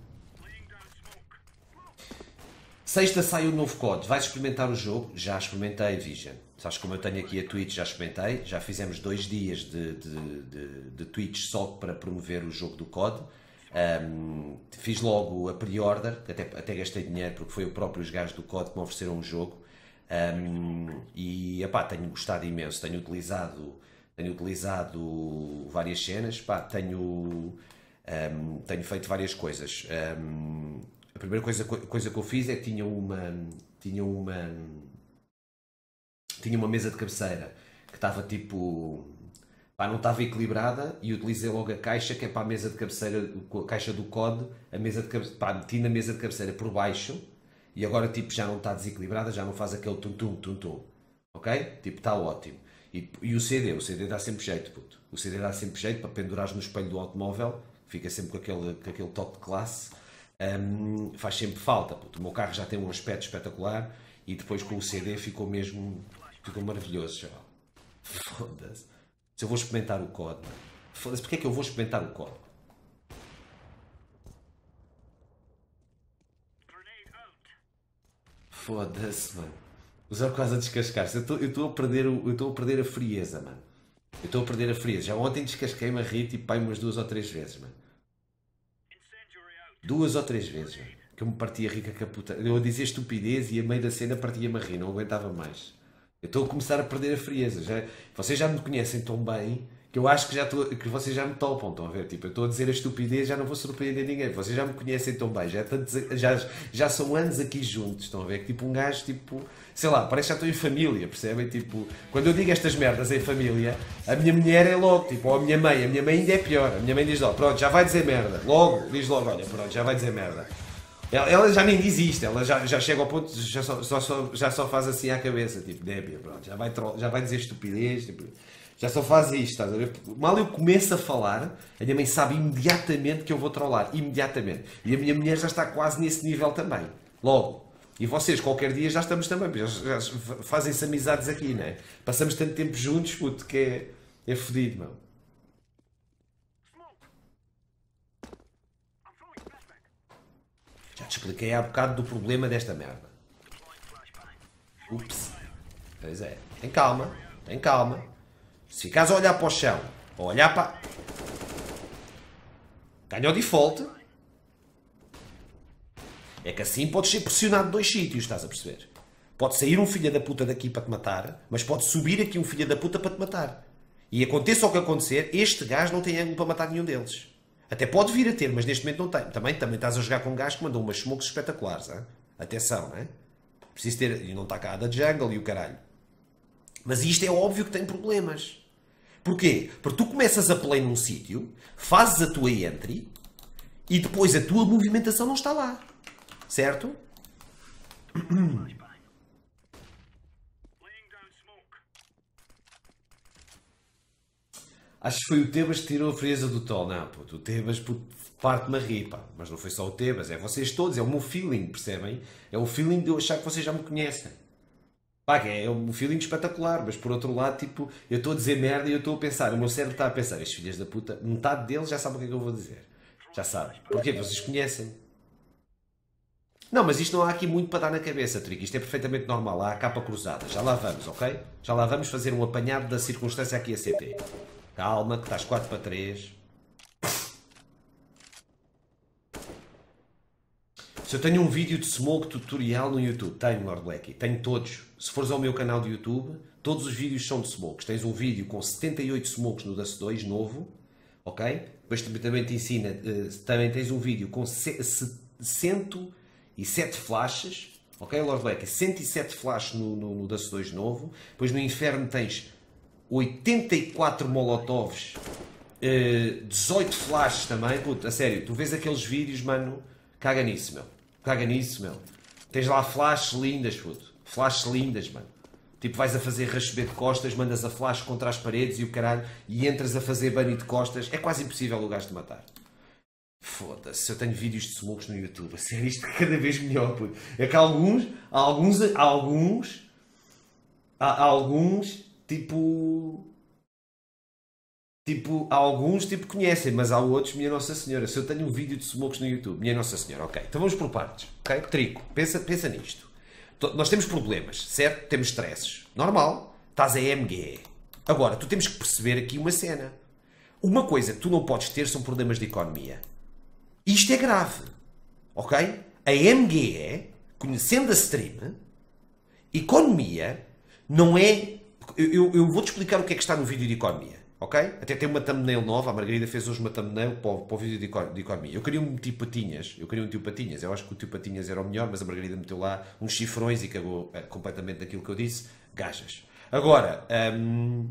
Sexta sai o novo C O D. Vais experimentar o jogo? Já experimentei, Vision. Sabes como eu tenho aqui a Twitch, já experimentei. Já fizemos dois dias de, de, de, de Twitch só para promover o jogo do C O D. Um, fiz logo a pre-order, até, até gastei dinheiro porque foi o próprio os gajos do C O D que me ofereceram o jogo. Um, e epá, tenho gostado imenso. Tenho utilizado, tenho utilizado várias cenas. Epá, tenho, um, tenho feito várias coisas. Um, a primeira coisa, coisa que eu fiz é que tinha uma, tinha uma, tinha uma mesa de cabeceira que estava tipo, pá, não estava equilibrada e utilizei logo a caixa que é para a mesa de cabeceira, a caixa do C O D, a mesa de cabeceira, pá, meti na mesa de cabeceira por baixo e agora tipo já não está desequilibrada, já não faz aquele tum-tum, tum-tum, ok? Tipo, está ótimo. E, e o C D, o C D dá sempre jeito, puto. O C D dá sempre jeito para pendurares no espelho do automóvel, fica sempre com aquele, com aquele toque de classe. Um, faz sempre falta, puto. O meu carro já tem um aspecto espetacular e depois com o C D ficou mesmo, ficou maravilhoso, chaval. Foda-se. Se eu vou experimentar o C O D, mano. Foda-se, porque é que eu vou experimentar o C O D? Foda-se, mano. Usar quase a descascar-se. Eu estou a perder o, eu estou a perder a frieza, mano. Eu estou a perder a frieza. Já ontem descasquei-me a rir, tipo, pai, umas duas ou três vezes, mano. Duas ou três vezes, mano. Que eu me partia a rir com a puta. Eu a dizer estupidez e a meio da cena partia-me a rir. Não aguentava mais. Eu estou a começar a perder a frieza. Já, vocês já me conhecem tão bem que eu acho que, já estou, que vocês já me topam, estão a ver? Tipo, eu estou a dizer a estupidez, já não vou surpreender ninguém. Vocês já me conhecem tão bem, já, já, já são anos aqui juntos, estão a ver? Que tipo um gajo, tipo, sei lá, parece que já estou em família, percebem? Tipo, quando eu digo estas merdas em família, a minha mulher é logo, tipo, ou a minha mãe, a minha mãe ainda é pior. A minha mãe diz logo, pronto, já vai dizer merda. Logo, diz logo, olha, pronto, já vai dizer merda. Ela, ela já nem diz isto, ela já, já chega ao ponto, já só, só, só, já só faz assim à cabeça, tipo, Débia, pronto, já vai, já vai dizer estupidez, tipo, já só faz isto, estás a ver? Mal eu começo a falar, a minha mãe sabe imediatamente que eu vou trollar, imediatamente. E a minha mulher já está quase nesse nível também, logo. E vocês, qualquer dia, já estamos também, já, já fazem-se amizades aqui, não é? Passamos tanto tempo juntos, puto, que é, é fodido, meu. Já te expliquei há bocado do problema desta merda. Ups. Pois é. Tem calma, tem calma. Se ficares a olhar para o chão, ou olhar para... Ganha o default. É que assim podes ser pressionado de dois sítios, estás a perceber? Pode sair um filho da puta daqui para te matar, mas pode subir aqui um filho da puta para te matar. E aconteça o que acontecer, este gajo não tem ângulo para matar nenhum deles. Até pode vir a ter, mas neste momento não tem. Também, também estás a jogar com um gajo que mandou umas smokes espetaculares. Hein? Atenção, não é? Preciso ter... E não está cá da jungle e o caralho. Mas isto é óbvio que tem problemas. Porquê? Porque tu começas a play num sítio, fazes a tua entry e depois a tua movimentação não está lá. Certo? Acho que foi o Tebas que tirou a frieza do Tol. Não, puto, o Tebas parte-me a rir, pá. Mas não foi só o Tebas, é vocês todos, é o meu feeling, percebem? É o feeling de eu achar que vocês já me conhecem. Pá, é um feeling espetacular, mas por outro lado, tipo, eu estou a dizer merda e eu estou a pensar, o meu cérebro está a pensar, estes filhos da puta, metade deles já sabem o que é que eu vou dizer. Já sabem. Porquê? Vocês conhecem. Não, mas isto não há aqui muito para dar na cabeça, Trick. Isto é perfeitamente normal. Há a capa cruzada. Já lá vamos, ok? Já lá vamos fazer um apanhado da circunstância aqui a C T. Calma, que estás quatro para três. Se eu tenho um vídeo de smoke tutorial no YouTube, tenho, Lord Blacky, tenho todos. Se fores ao meu canal de YouTube, todos os vídeos são de smokes. Tens um vídeo com setenta e oito smokes no Dust dois, novo, ok? Depois também te ensina, também tens um vídeo com cento e sete flashes, ok, Lord Blacky? cento e sete flashes no, no, no Dust dois novo. Depois no Inferno tens oitenta e quatro molotovs, dezoito flashes também. Puta, a sério, tu vês aqueles vídeos, mano, caga nisso, meu. Caga nisso, meu. Tens lá flashes lindas, puto. Flashes lindas, mano. Tipo, vais a fazer rachebê de costas, mandas a flash contra as paredes e o caralho, e entras a fazer bunny de costas. É quase impossível o gajo te matar. Foda-se, eu tenho vídeos de smokes no YouTube. A sério, isto é cada vez melhor, puto. É que há alguns, há alguns, há alguns, há, há alguns, tipo... Tipo, há alguns, tipo, conhecem, mas há outros, minha Nossa Senhora. Se eu tenho um vídeo de smokes no YouTube, minha Nossa Senhora, ok. Então vamos por partes, ok? Trico, pensa, pensa nisto. Nós temos problemas, certo? Temos stresses. Normal. Estás a M G E. Agora, tu temos que perceber aqui uma cena. Uma coisa que tu não podes ter são problemas de economia. Isto é grave, ok? A M G E, conhecendo a stream, economia não é... Eu, eu vou-te explicar o que é que está no vídeo de economia, ok? Até tem uma thumbnail nova, a Margarida fez hoje uma thumbnail para o, para o vídeo de, de economia. Eu queria um tio Patinhas, eu queria um tio Patinhas, eu acho que o tio Patinhas era o melhor, mas a Margarida meteu lá uns cifrões e cagou é, completamente daquilo que eu disse, gajas. Agora, hum,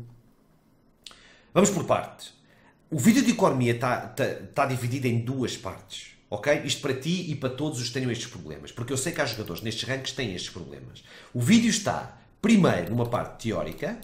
vamos por partes. O vídeo de economia está, está, está dividido em duas partes, ok? Isto para ti e para todos os que tenham estes problemas, porque eu sei que há jogadores nestes ranks que têm estes problemas. O vídeo está, primeiro, numa parte teórica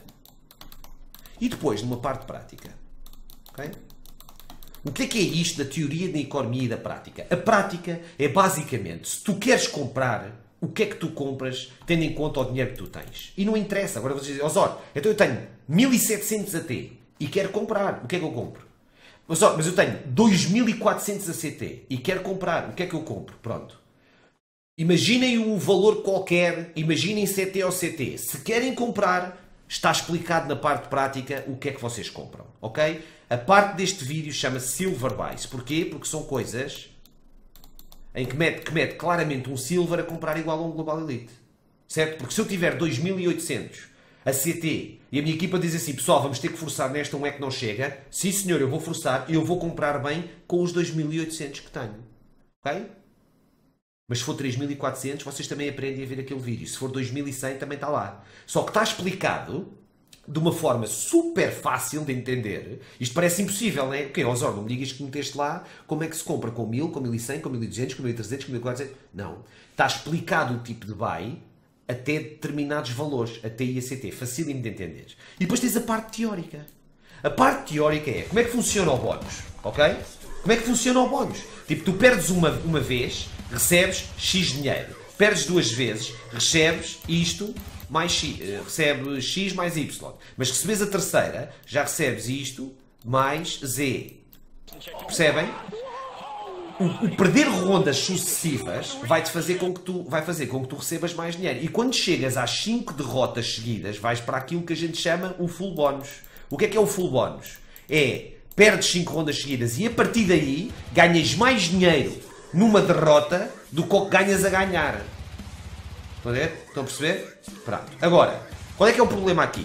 e depois numa parte prática, ok? O que é que é isto da teoria da economia e da prática? A prática é basicamente, se tu queres comprar, o que é que tu compras tendo em conta o dinheiro que tu tens? E não interessa, agora vocês dizem, Osório, então eu tenho mil e setecentos A T e quero comprar, o que é que eu compro? Mas, ó, mas eu tenho dois mil e quatrocentos A C T e quero comprar. O que é que eu compro? Pronto. Imaginem um valor qualquer. Imaginem C T ou C T. Se querem comprar, está explicado na parte prática o que é que vocês compram. Ok? A parte deste vídeo chama-se Silver Buys. Porquê? Porque são coisas em que mete, que mete claramente um Silver a comprar igual a um Global Elite. Certo? Porque se eu tiver dois mil e oitocentos A C T e a minha equipa diz assim, pessoal, vamos ter que forçar nesta, um é que não chega. Sim, senhor, eu vou forçar e eu vou comprar bem com os dois mil e oitocentos que tenho. Ok? Mas se for três mil e quatrocentos, vocês também aprendem a ver aquele vídeo. Se for dois mil e cem, também está lá. Só que está explicado de uma forma super fácil de entender. Isto parece impossível, não é? Ok, Osório, não me digas que meteste lá como é que se compra com mil, com mil e cem, com mil e duzentos, com mil e trezentos, com mil e quatrocentos. Não. Está explicado o tipo de buy até determinados valores, até I A C T, facílimo de entender. E depois tens a parte teórica. A parte teórica é como é que funciona o bónus, ok? Como é que funciona o bónus? Tipo, tu perdes uma, uma vez, recebes X dinheiro. Perdes duas vezes, recebes isto mais X, recebes X mais Y. Mas recebes a terceira, já recebes isto mais Z. Percebem? O, o perder rondas sucessivas vai-te fazer com que tu, vai fazer com que tu recebas mais dinheiro. E quando chegas às cinco derrotas seguidas, vais para aquilo que a gente chama o full bónus. O que é que é o full bónus? É, perdes cinco rondas seguidas e a partir daí ganhas mais dinheiro numa derrota do que o que ganhas a ganhar. Estão a ver? Estão a perceber? Pronto. Agora, qual é que é o problema aqui?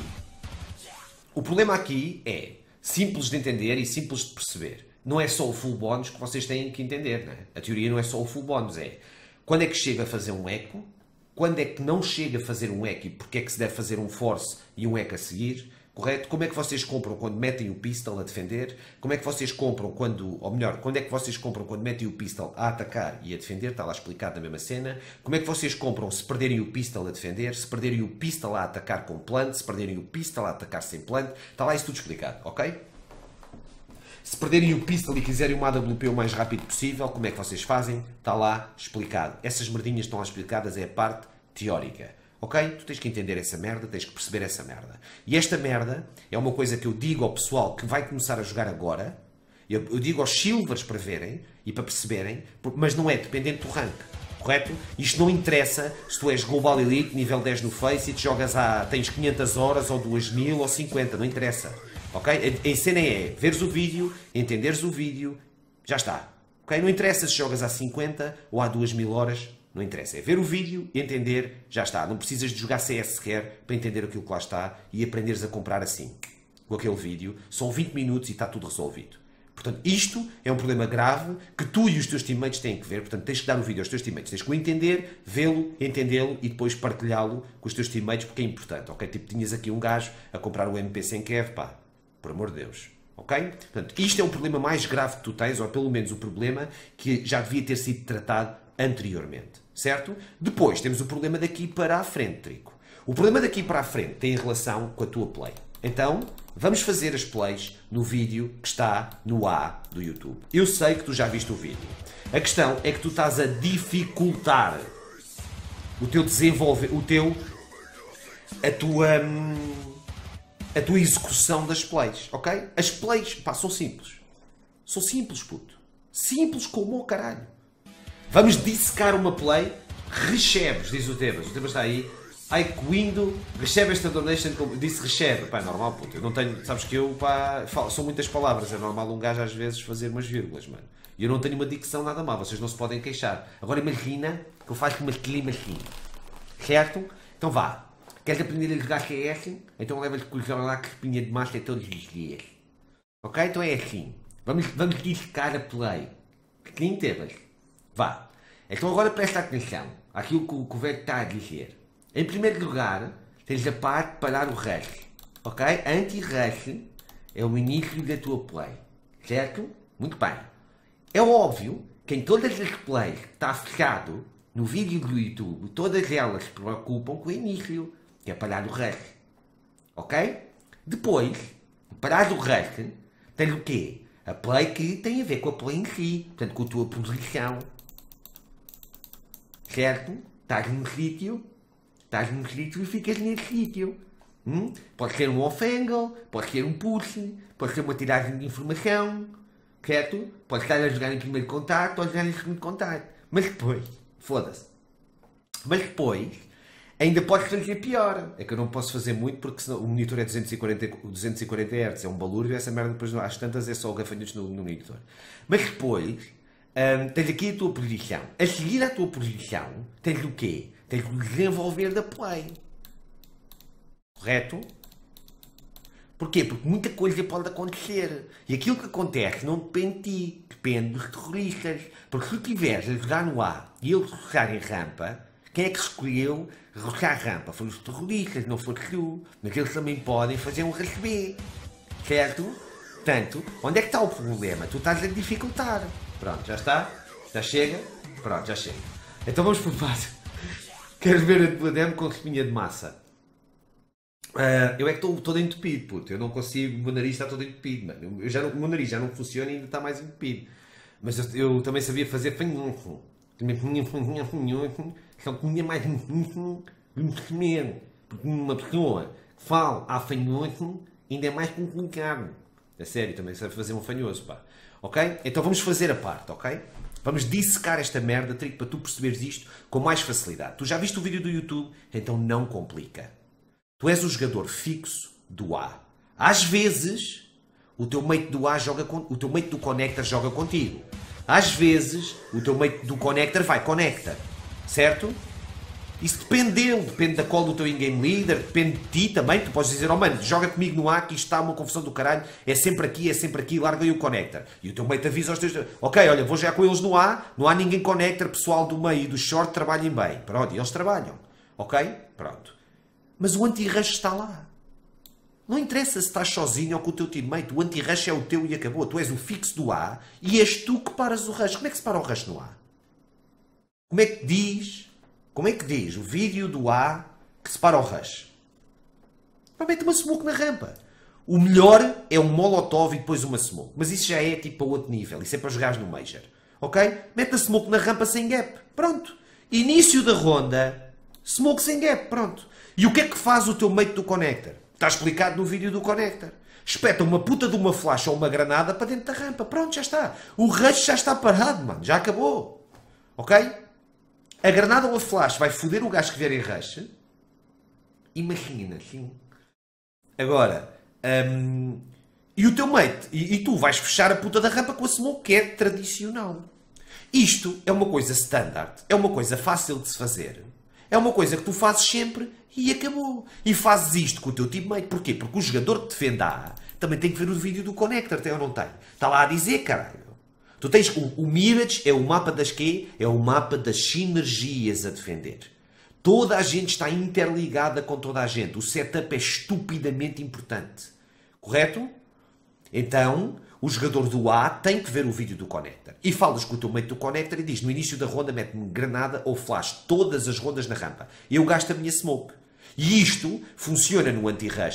O problema aqui é simples de entender e simples de perceber. Não é só o full bónus que vocês têm que entender, não é? A teoria não é só o full bónus, é quando é que chega a fazer um eco, quando é que não chega a fazer um eco e porque é que se deve fazer um force e um eco a seguir, correto? Como é que vocês compram quando metem o pistol a defender? Como é que vocês compram quando, ou melhor, quando é que vocês compram quando metem o pistol a atacar e a defender? Está lá explicado na mesma cena. Como é que vocês compram se perderem o pistol a defender, se perderem o pistol a atacar com plant, se perderem o pistol a atacar sem plant? Está lá isso tudo explicado, ok? Se perderem o pistol e quiserem uma A W P o mais rápido possível, como é que vocês fazem? Está lá explicado. Essas merdinhas estão lá explicadas, é a parte teórica. Ok? Tu tens que entender essa merda, tens que perceber essa merda. E esta merda é uma coisa que eu digo ao pessoal que vai começar a jogar agora, eu, eu digo aos silvers para verem e para perceberem, mas não é dependente do rank. Correto? Isto não interessa se tu és Global Elite, nível dez no Face e te jogas a, tens quinhentas horas ou duas mil ou cinquenta, não interessa. Ok? A, a cena é veres o vídeo, entenderes o vídeo, já está. Ok? Não interessa se jogas há cinquenta ou há duas mil horas, não interessa. É ver o vídeo, entender, já está. Não precisas de jogar C S sequer para entender aquilo que lá está e aprenderes a comprar assim, com aquele vídeo. São vinte minutos e está tudo resolvido. Portanto, isto é um problema grave que tu e os teus teammates têm que ver. Portanto, tens que dar o vídeo aos teus teammates. Tens que o entender, vê-lo, entendê-lo e depois partilhá-lo com os teus teammates porque é importante. Ok? Tipo, tinhas aqui um gajo a comprar o M P sem Kev, pá, por amor de Deus. Ok? Portanto, isto é o problema mais grave que tu tens, ou pelo menos o problema que já devia ter sido tratado anteriormente. Certo? Depois temos o problema daqui para a frente, Trico. O problema daqui para a frente tem relação com a tua play. Então, vamos fazer as plays no vídeo que está no A do YouTube. Eu sei que tu já viste o vídeo. A questão é que tu estás a dificultar o teu desenvolver, o teu, a tua, a tua execução das plays, ok? As plays, pá, são simples. São simples, puto. Simples como o caralho. Vamos dissecar uma play, recebes, diz o Tebas. O Tebas está aí. Ai, que lindo, recebe esta donation, disse recebe, pá, é normal, puto, eu não tenho, sabes que eu, pá, falo, são muitas palavras, é normal um gajo às vezes fazer umas vírgulas, mano, e eu não tenho uma dicção nada má, vocês não se podem queixar. Agora imagina que eu faço uma clima assim, certo? Então vá, queres aprender a jogar C S? Então leva-lhe que lá que pinha de massa todos os dias, ok? Então é assim, vamos, vamos dissecar a play, sim, Tebas, vá, então agora presta atenção àquilo que o, que o velho está a dizer. Em primeiro lugar, tens a parte de parar o rush, ok? Anti-rush é o início da tua play, certo? Muito bem. É óbvio que em todas as plays que está fechado no vídeo do YouTube, todas elas se preocupam com o início, que é parar o rush, ok? Depois, parar o rush, tens o quê? A play que tem a ver com a play em si, portanto com a tua posição, certo? Estás num sítio, estás num sítio e ficas nesse sítio. Hum? Pode ser um off-angle, pode ser um push, pode ser uma tiragem de informação, certo? Pode estar a jogar em primeiro contacto ou a jogar em segundo contacto. Mas depois, foda-se. Mas depois, ainda podes fazer pior. É que eu não posso fazer muito porque senão, o monitor é duzentos e quarenta hertz, é um balúrdio, essa merda depois às tantas é só gafanhotos no, no monitor. Mas depois, hum, tens aqui a tua posição. A seguir à tua posição, tens o quê? Tens o desenvolver da play. Correto? Porquê? Porque muita coisa pode acontecer. E aquilo que acontece não depende de ti. Depende dos terroristas. Porque se tu estiveres a jogar no A e eles roçarem rampa, quem é que escolheu roçar rampa? Foram os terroristas, não foste tu. Mas eles também podem fazer um rush B. Certo? Portanto, onde é que está o problema? Tu estás a dificultar. Pronto, já está? Já chega? Pronto, já chega. Então vamos por parte. Queres ver a tua demo com espinha de massa? Uh, eu é que estou todo entupido, puto. Eu não consigo, o meu nariz está todo entupido, mano. Eu já não, o meu nariz já não funciona e ainda está mais entupido. Mas eu, eu também sabia fazer fanhoso. Também tinha fanhoso, só que tinha mais fanhoso do que comer. Porque uma pessoa que fala a fanhoso ainda é mais complicado. É sério, também sabe fazer um fanhoso, pá. Ok? Então vamos fazer a parte, ok? Vamos dissecar esta merda, trigo, para tu perceberes isto com mais facilidade. Tu já viste o vídeo do YouTube? Então não complica. Tu és o jogador fixo do A. Às vezes, o teu mate do A joga com... o teu mate do connector joga contigo. Às vezes, o teu mate do connector vai connector. Certo? Isso depende dele, depende da call do teu in-game leader, depende de ti também. Tu podes dizer, oh mano, joga comigo no A, que isto está uma confusão do caralho, é sempre aqui, é sempre aqui, larga aí o connector. E o teu mate avisa aos teus... Ok, olha, vou jogar com eles no A, não há ninguém connector, pessoal do meio e do short trabalhem bem. Pronto, e eles trabalham. Ok? Pronto. Mas o anti-rush está lá. Não interessa se estás sozinho ou com o teu teammate, o anti-rush é o teu e acabou. Tu és o fixo do A e és tu que paras o rush. Como é que se para o rush no A? Como é que diz... Como é que diz o vídeo do A que separa o rush? Mete uma smoke na rampa. O melhor é um molotov e depois uma smoke. Mas isso já é tipo para outro nível. Isso é para jogares no Major. Ok? Mete a smoke na rampa sem gap. Pronto. Início da ronda. Smoke sem gap. Pronto. E o que é que faz o teu mate do connector? Está explicado no vídeo do connector. Espeta uma puta de uma flash ou uma granada para dentro da rampa. Pronto, já está. O rush já está parado, mano. Já acabou. Ok? A granada ou a flash vai foder o gajo que vier em rush. Imagina, sim. Agora, hum, e o teu mate, e, e tu vais fechar a puta da rampa com a smoke, que é tradicional. Isto é uma coisa standard, é uma coisa fácil de se fazer. É uma coisa que tu fazes sempre e acabou. E fazes isto com o teu teammate. Porquê? Porque o jogador que defende a A também tem que ver o vídeo do connector, tem ou não tem? Está lá a dizer, caralho. Tu tens o, o Mirage é o mapa das quê? É o mapa das sinergias a defender. Toda a gente está interligada com toda a gente. O setup é estupidamente importante. Correto? Então, o jogador do A tem que ver o vídeo do connector. E falas com o teu mate do connector e diz, no início da ronda mete-me granada ou flash todas as rondas na rampa. Eu gasto a minha smoke. E isto funciona no anti-rush.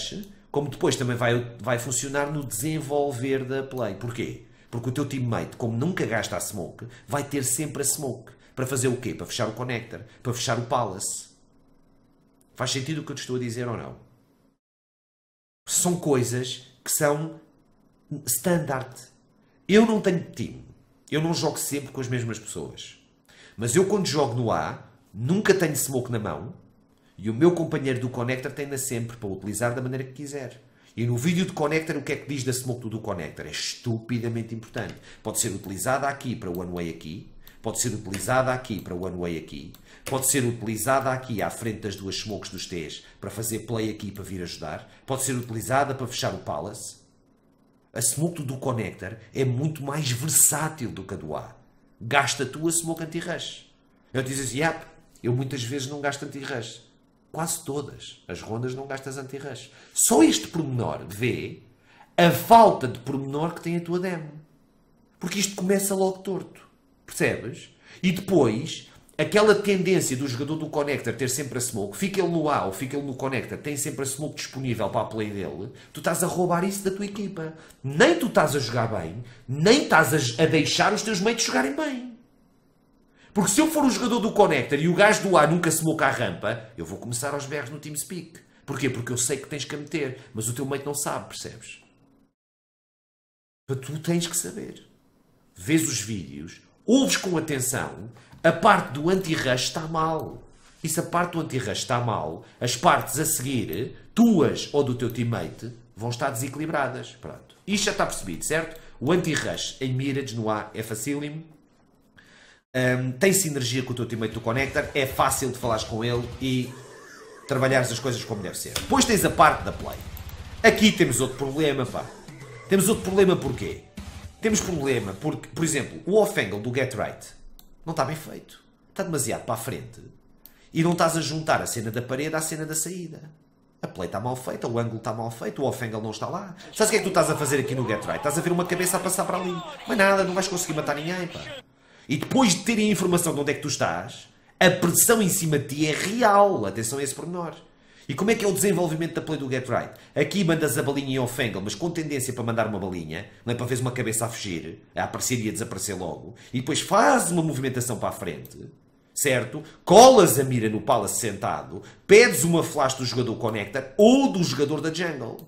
como depois também vai, vai funcionar no desenvolver da play. Porquê? Porque o teu teammate, como nunca gasta a smoke, vai ter sempre a smoke. Para fazer o quê? Para fechar o connector, para fechar o palace. Faz sentido o que eu te estou a dizer ou não? São coisas que são standard. Eu não tenho time. Eu não jogo sempre com as mesmas pessoas. Mas eu, quando jogo no A, nunca tenho smoke na mão e o meu companheiro do connector tem-na sempre para utilizar da maneira que quiser. E no vídeo de connector, o que é que diz da smoke do connector? É estupidamente importante. Pode ser utilizada aqui para one way aqui, pode ser utilizada aqui para one way aqui, pode ser utilizada aqui à frente das duas smokes dos T's para fazer play aqui para vir ajudar, pode ser utilizada para fechar o palace. A smoke do connector é muito mais versátil do que a do A. Gasta a tua smoke anti-rush. Eu te digo assim, yep, eu muitas vezes não gasto anti-rush. Quase todas as rondas não gastas anti-rush. Só este pormenor vê a falta de pormenor que tem a tua demo. Porque isto começa logo torto. Percebes? E depois, aquela tendência do jogador do connector ter sempre a smoke, fica ele no A ou fica ele no connector, tem sempre a smoke disponível para a play dele, tu estás a roubar isso da tua equipa. Nem tu estás a jogar bem, nem estás a deixar os teus mates jogarem bem. Porque se eu for o jogador do connector e o gajo do A nunca smoke à rampa, eu vou começar aos berros no TeamSpeak. Porquê? Porque eu sei que tens que a meter, mas o teu mate não sabe, percebes? Tu tens que saber. Vês os vídeos, ouves com atenção, a parte do anti-rush está mal. E se a parte do anti-rush está mal, as partes a seguir, tuas ou do teu teammate, vão estar desequilibradas. Pronto. Isto já está percebido, certo? O anti-rush em Mirage no A é facílimo. Um, tem sinergia com o teu teammate do connector, é fácil de falares com ele e trabalhares as coisas como deve ser. Depois tens a parte da play. Aqui temos outro problema, pá. Temos outro problema porquê? Temos problema porque, por exemplo, o off-angle do Get Right não está bem feito. Está demasiado para a frente. E não estás a juntar a cena da parede à cena da saída. A play está mal feita, o ângulo está mal feito, o off-angle não está lá. Sabes o que é que tu estás a fazer aqui no Get Right? Estás a ver uma cabeça a passar para ali. Mas nada, não vais conseguir matar ninguém, pá. E depois de terem a informação de onde é que tu estás, a pressão em cima de ti é real. Atenção a esse pormenor. E como é que é o desenvolvimento da play do Get Right? Aqui mandas a balinha em off-angle, mas com tendência para mandar uma balinha, não é para veres uma cabeça a fugir, a aparecer e a desaparecer logo, e depois fazes uma movimentação para a frente, certo? Colas a mira no palace sentado, pedes uma flash do jogador connector ou do jogador da jungle.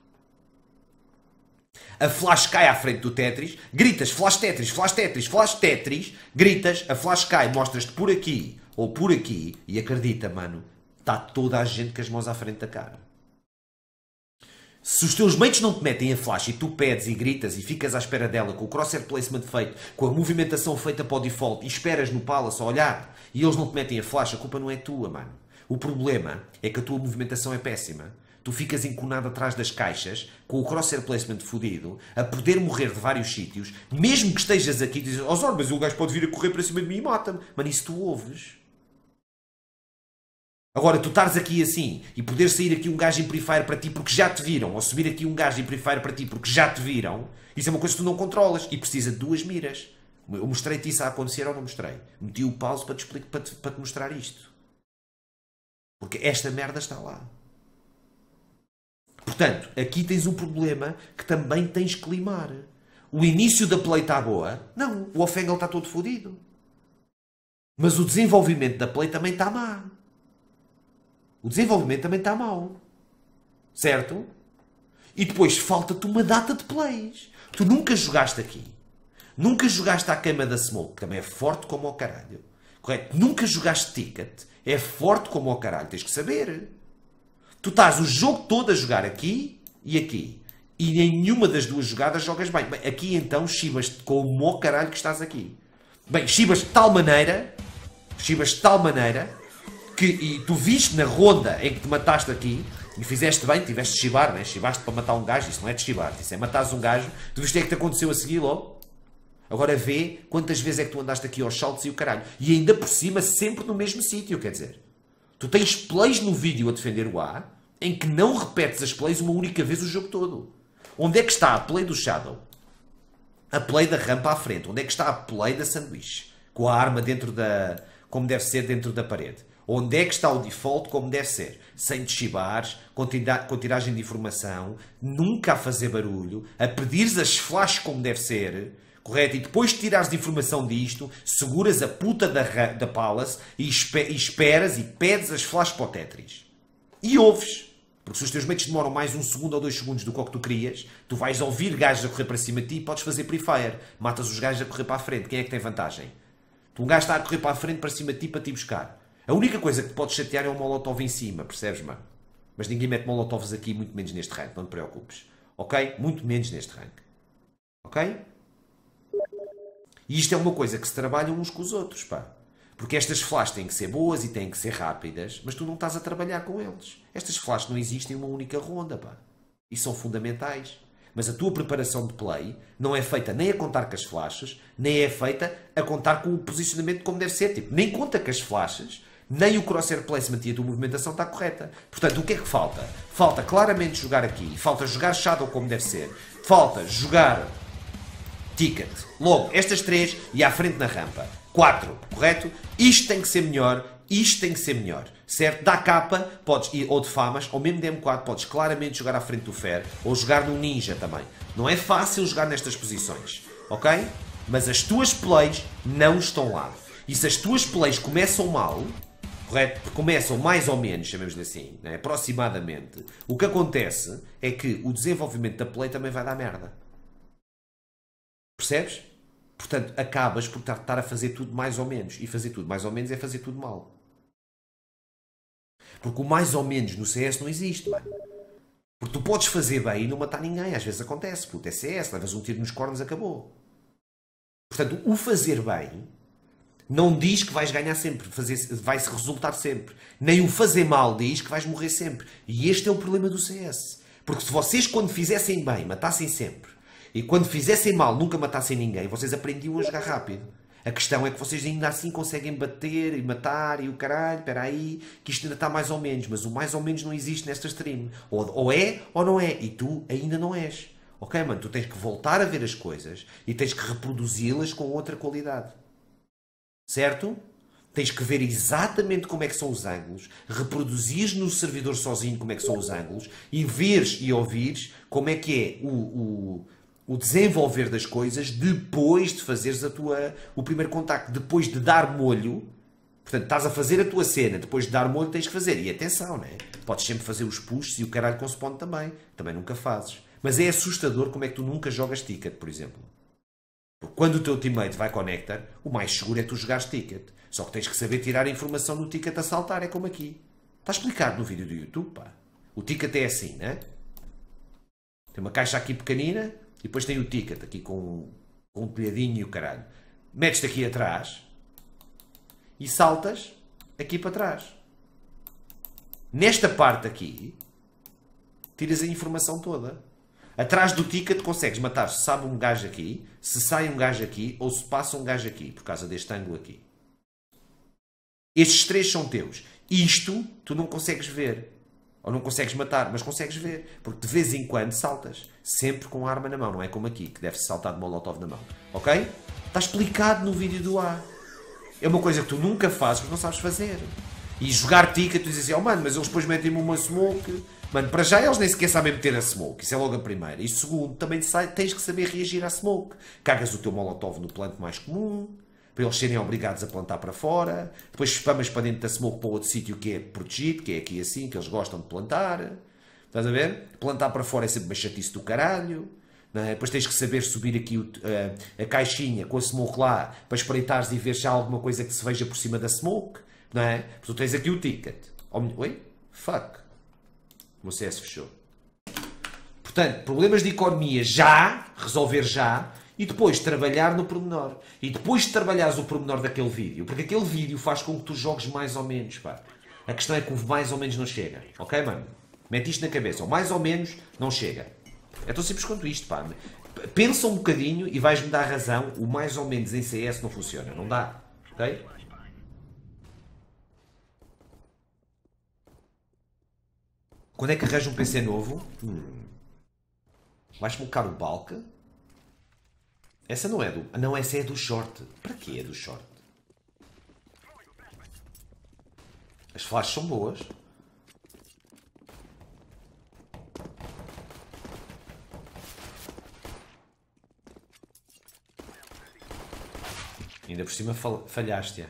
A flash cai à frente do Tetris, gritas flash Tetris, flash Tetris, flash Tetris, gritas, a flash cai, mostras-te por aqui ou por aqui e acredita, mano, está toda a gente com as mãos à frente da cara. Se os teus mates não te metem a flash e tu pedes e gritas e ficas à espera dela com o crosshair placement feito, com a movimentação feita para o default e esperas no palace a olhar e eles não te metem a flash, a culpa não é tua, mano. O problema é que a tua movimentação é péssima. Tu ficas enconado atrás das caixas, com o crosshair placement fodido, a poder morrer de vários sítios, mesmo que estejas aqui e dizes, ó Zor, mas o gajo pode vir a correr para cima de mim e mata-me. Mano, isso tu ouves. Agora, tu estares aqui assim e poder sair aqui um gajo em Free Fire para ti porque já te viram, ou subir aqui um gajo em Free Fire para ti porque já te viram, isso é uma coisa que tu não controlas e precisa de duas miras. Eu mostrei-te isso a acontecer ou não mostrei? Meti o pause para te, explicar, para te, para te mostrar isto. Porque esta merda está lá. Portanto, aqui tens um problema que também tens que limar. O início da play está boa. Não, o off-angle está todo fodido. Mas o desenvolvimento da play também está má. O desenvolvimento também está mau. Certo? E depois falta-te uma data de plays. Tu nunca jogaste aqui. Nunca jogaste à queima da smoke, que também é forte como ao caralho. Correto? Nunca jogaste ticket. É forte como ao caralho. Tens que saber. Tu estás o jogo todo a jogar aqui e aqui. E em nenhuma das duas jogadas jogas bem. Bem, aqui então chibas-te com o mó caralho que estás aqui. Bem, chibas de tal maneira, chibas de tal maneira, que e tu viste na ronda em que te mataste aqui, e fizeste bem, tiveste de chibar, né? Chibaste para matar um gajo, isso não é de chibar, isso é matares um gajo, tu viste o que é que te aconteceu a seguir logo? Agora vê quantas vezes é que tu andaste aqui aos saltos e o caralho. E ainda por cima, sempre no mesmo sítio, quer dizer. Tu tens plays no vídeo a defender o A, em que não repetes as plays uma única vez o jogo todo. Onde é que está a play do Shadow? A play da rampa à frente. Onde é que está a play da sanduíche? Com a arma dentro da... como deve ser dentro da parede. Onde é que está o default como deve ser? Sem deschibares, com, tira com tiragem de informação, nunca a fazer barulho, a pedires as flashes como deve ser, correto? E depois de tirares de informação disto, seguras a puta da, da Palace e, espe e esperas e pedes as flashes para o Tetris. E ouves. Porque se os teus mates demoram mais um segundo ou dois segundos do que o que tu querias, tu vais ouvir gajos a correr para cima de ti e podes fazer pre-fire. Matas os gajos a correr para a frente. Quem é que tem vantagem? Tu, um gajo está a correr para a frente, para cima de ti, para te buscar. A única coisa que te podes chatear é um molotov em cima, percebes, mano? Mas ninguém mete molotovs aqui, muito menos neste rank, não te preocupes. Ok? Muito menos neste rank. Ok? E isto é uma coisa que se trabalha uns com os outros, pá. Porque estas flashes têm que ser boas e têm que ser rápidas, mas tu não estás a trabalhar com eles. Estas flashes não existem em uma única ronda, pá. E são fundamentais. Mas a tua preparação de play não é feita nem a contar com as flashes, nem é feita a contar com o posicionamento como deve ser. Tipo, nem conta com as flashes, nem o crosshair placement e a tua movimentação está correta. Portanto, o que é que falta? Falta claramente jogar aqui. Falta jogar shadow como deve ser. Falta jogar ticket. Logo, estas três e à frente na rampa. Quatro, correto? Isto tem que ser melhor. Isto tem que ser melhor. Certo? Da capa, podes ir, ou de famas, ou mesmo de M quatro, podes claramente jogar à frente do Fer, ou jogar no Ninja também. Não é fácil jogar nestas posições. Ok? Mas as tuas plays não estão lá. E se as tuas plays começam mal, correto? Começam mais ou menos, chamemos-lhe assim, né? Aproximadamente, o que acontece é que o desenvolvimento da play também vai dar merda. Percebes? Portanto, acabas por estar a fazer tudo mais ou menos. E fazer tudo mais ou menos é fazer tudo mal. Porque o mais ou menos no C S não existe, mano. Porque tu podes fazer bem e não matar ninguém. Às vezes acontece. Puto, é C S, levas um tiro nos cornos, acabou. Portanto, o fazer bem não diz que vais ganhar sempre. Vai-se resultar sempre. Nem o fazer mal diz que vais morrer sempre. E este é o problema do C S. Porque se vocês, quando fizessem bem, matassem sempre, e quando fizessem mal, nunca matassem ninguém, vocês aprendiam a jogar rápido. A questão é que vocês ainda assim conseguem bater e matar e o caralho, espera aí, que isto ainda está mais ou menos. Mas o mais ou menos não existe nesta stream. Ou, ou é ou não é. E tu ainda não és. Ok, mano? Tu tens que voltar a ver as coisas e tens que reproduzi-las com outra qualidade. Certo? Tens que ver exatamente como é que são os ângulos, reproduzires no servidor sozinho como é que são os ângulos e veres e ouvires como é que é o... o o desenvolver das coisas depois de fazeres a tua, o primeiro contacto, depois de dar molho. Portanto, estás a fazer a tua cena, depois de dar molho tens que fazer. E atenção, né? Podes sempre fazer os pushes e o caralho com spawn também. Também nunca fazes. Mas é assustador como é que tu nunca jogas ticket, por exemplo. Porque quando o teu teammate vai connectar, o mais seguro é tu jogares ticket. Só que tens que saber tirar a informação do ticket a saltar, é como aqui. Está explicado no vídeo do YouTube, pá. O ticket é assim, né? Tem uma caixa aqui pequenina. E depois tem o ticket aqui com, com um telhadinho e o caralho. Metes-te aqui atrás e saltas aqui para trás. Nesta parte aqui, tiras a informação toda. Atrás do ticket consegues matar se sabe um gajo aqui, se sai um gajo aqui ou se passa um gajo aqui, por causa deste ângulo aqui. Estes três são teus. Isto tu não consegues ver. Ou não consegues matar, mas consegues ver. Porque de vez em quando saltas. Sempre com a arma na mão. Não é como aqui, que deve-se saltar de molotov na mão. Ok? Está explicado no vídeo do A. É uma coisa que tu nunca fazes porque não sabes fazer. E jogar ticket, tu dizes assim, oh mano, mas eles depois metem-me uma smoke. Mano, para já eles nem sequer sabem meter a smoke. Isso é logo a primeira. E segundo, também tens que saber reagir à smoke. Cagas o teu molotov no planto mais comum. Para eles serem obrigados a plantar para fora, depois spamas para dentro da smoke para outro sítio que é protegido, que é aqui assim, que eles gostam de plantar. Estás a ver? Plantar para fora é sempre uma chatice do caralho. Não é? Depois tens que saber subir aqui o, a, a caixinha com a smoke lá, para espreitares e ver se há alguma coisa que se veja por cima da smoke. Não é? Porque tu tens aqui o ticket. Oi? Fuck. O meu C S fechou. Portanto, problemas de economia já, resolver já, e depois trabalhar no pormenor. E depois de trabalhares o pormenor daquele vídeo, porque aquele vídeo faz com que tu jogues mais ou menos, pá. A questão é que o mais ou menos não chega. Ok, mano? Mete isto na cabeça. O mais ou menos não chega. É tão simples quanto isto, pá. Pensa um bocadinho e vais-me dar razão. O mais ou menos em C S não funciona. Não dá. Ok? Quando é que arranjo um P C novo? Hum. Vais colocar o bulk? Essa não é do... Não, essa é do short. Para que é do short? As flashes são boas. Ainda por cima falhaste-a.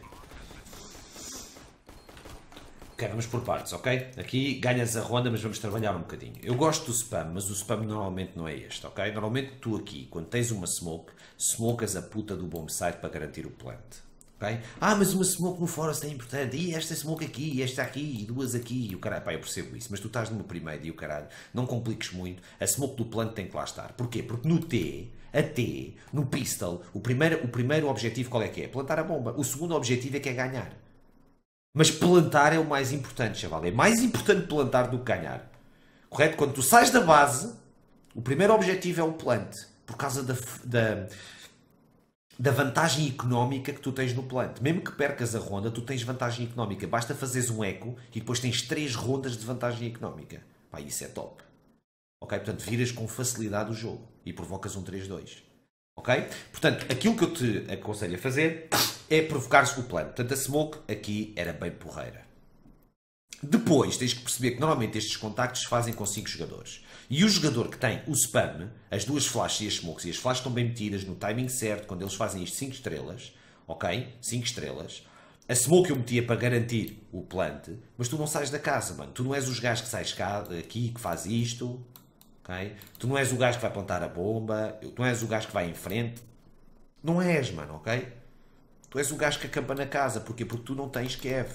Ok, vamos por partes, ok? Aqui ganhas a ronda, mas vamos trabalhar um bocadinho. Eu gosto do spam, mas o spam normalmente não é este, ok? Normalmente tu aqui, quando tens uma smoke, smocas a puta do bomb site para garantir o plant. Okay? Ah, mas uma smoke no forest é importante. E esta smoke aqui, esta aqui, e duas aqui. E o caralho, pá, eu percebo isso. Mas tu estás numa primeira e o caralho, não compliques muito. A smoke do plant tem que lá estar. Porquê? Porque no T, a T, no pistol, o primeiro, o primeiro objetivo qual é que é? Plantar a bomba. O segundo objetivo é que é ganhar. Mas plantar é o mais importante, chaval. É mais importante plantar do que ganhar. Correto? Quando tu sais da base, o primeiro objetivo é o plant. Por causa da... da da vantagem económica que tu tens no plant. Mesmo que percas a ronda, tu tens vantagem económica. Basta fazeres um eco e depois tens três rondas de vantagem económica. Pá, isso é top. Ok? Portanto, viras com facilidade o jogo e provocas um três dois. Ok? Portanto, aquilo que eu te aconselho a fazer é provocar-se o plant. Portanto, a smoke aqui era bem porreira. Depois, tens que perceber que normalmente estes contactos se fazem com cinco jogadores. E o jogador que tem o spam, as duas flashes e as smokes, e as flashes estão bem metidas no timing certo, quando eles fazem isto cinco estrelas, ok? cinco estrelas. A smoke eu metia para garantir o plant, mas tu não sais da casa, mano. Tu não és os gajos que sais cá, aqui, que faz isto, ok? Tu não és o gajo que vai plantar a bomba, tu não és o gajo que vai em frente. Não és, mano, ok? Tu és o gajo que acampa na casa. Porquê? Porque tu não tens Kev.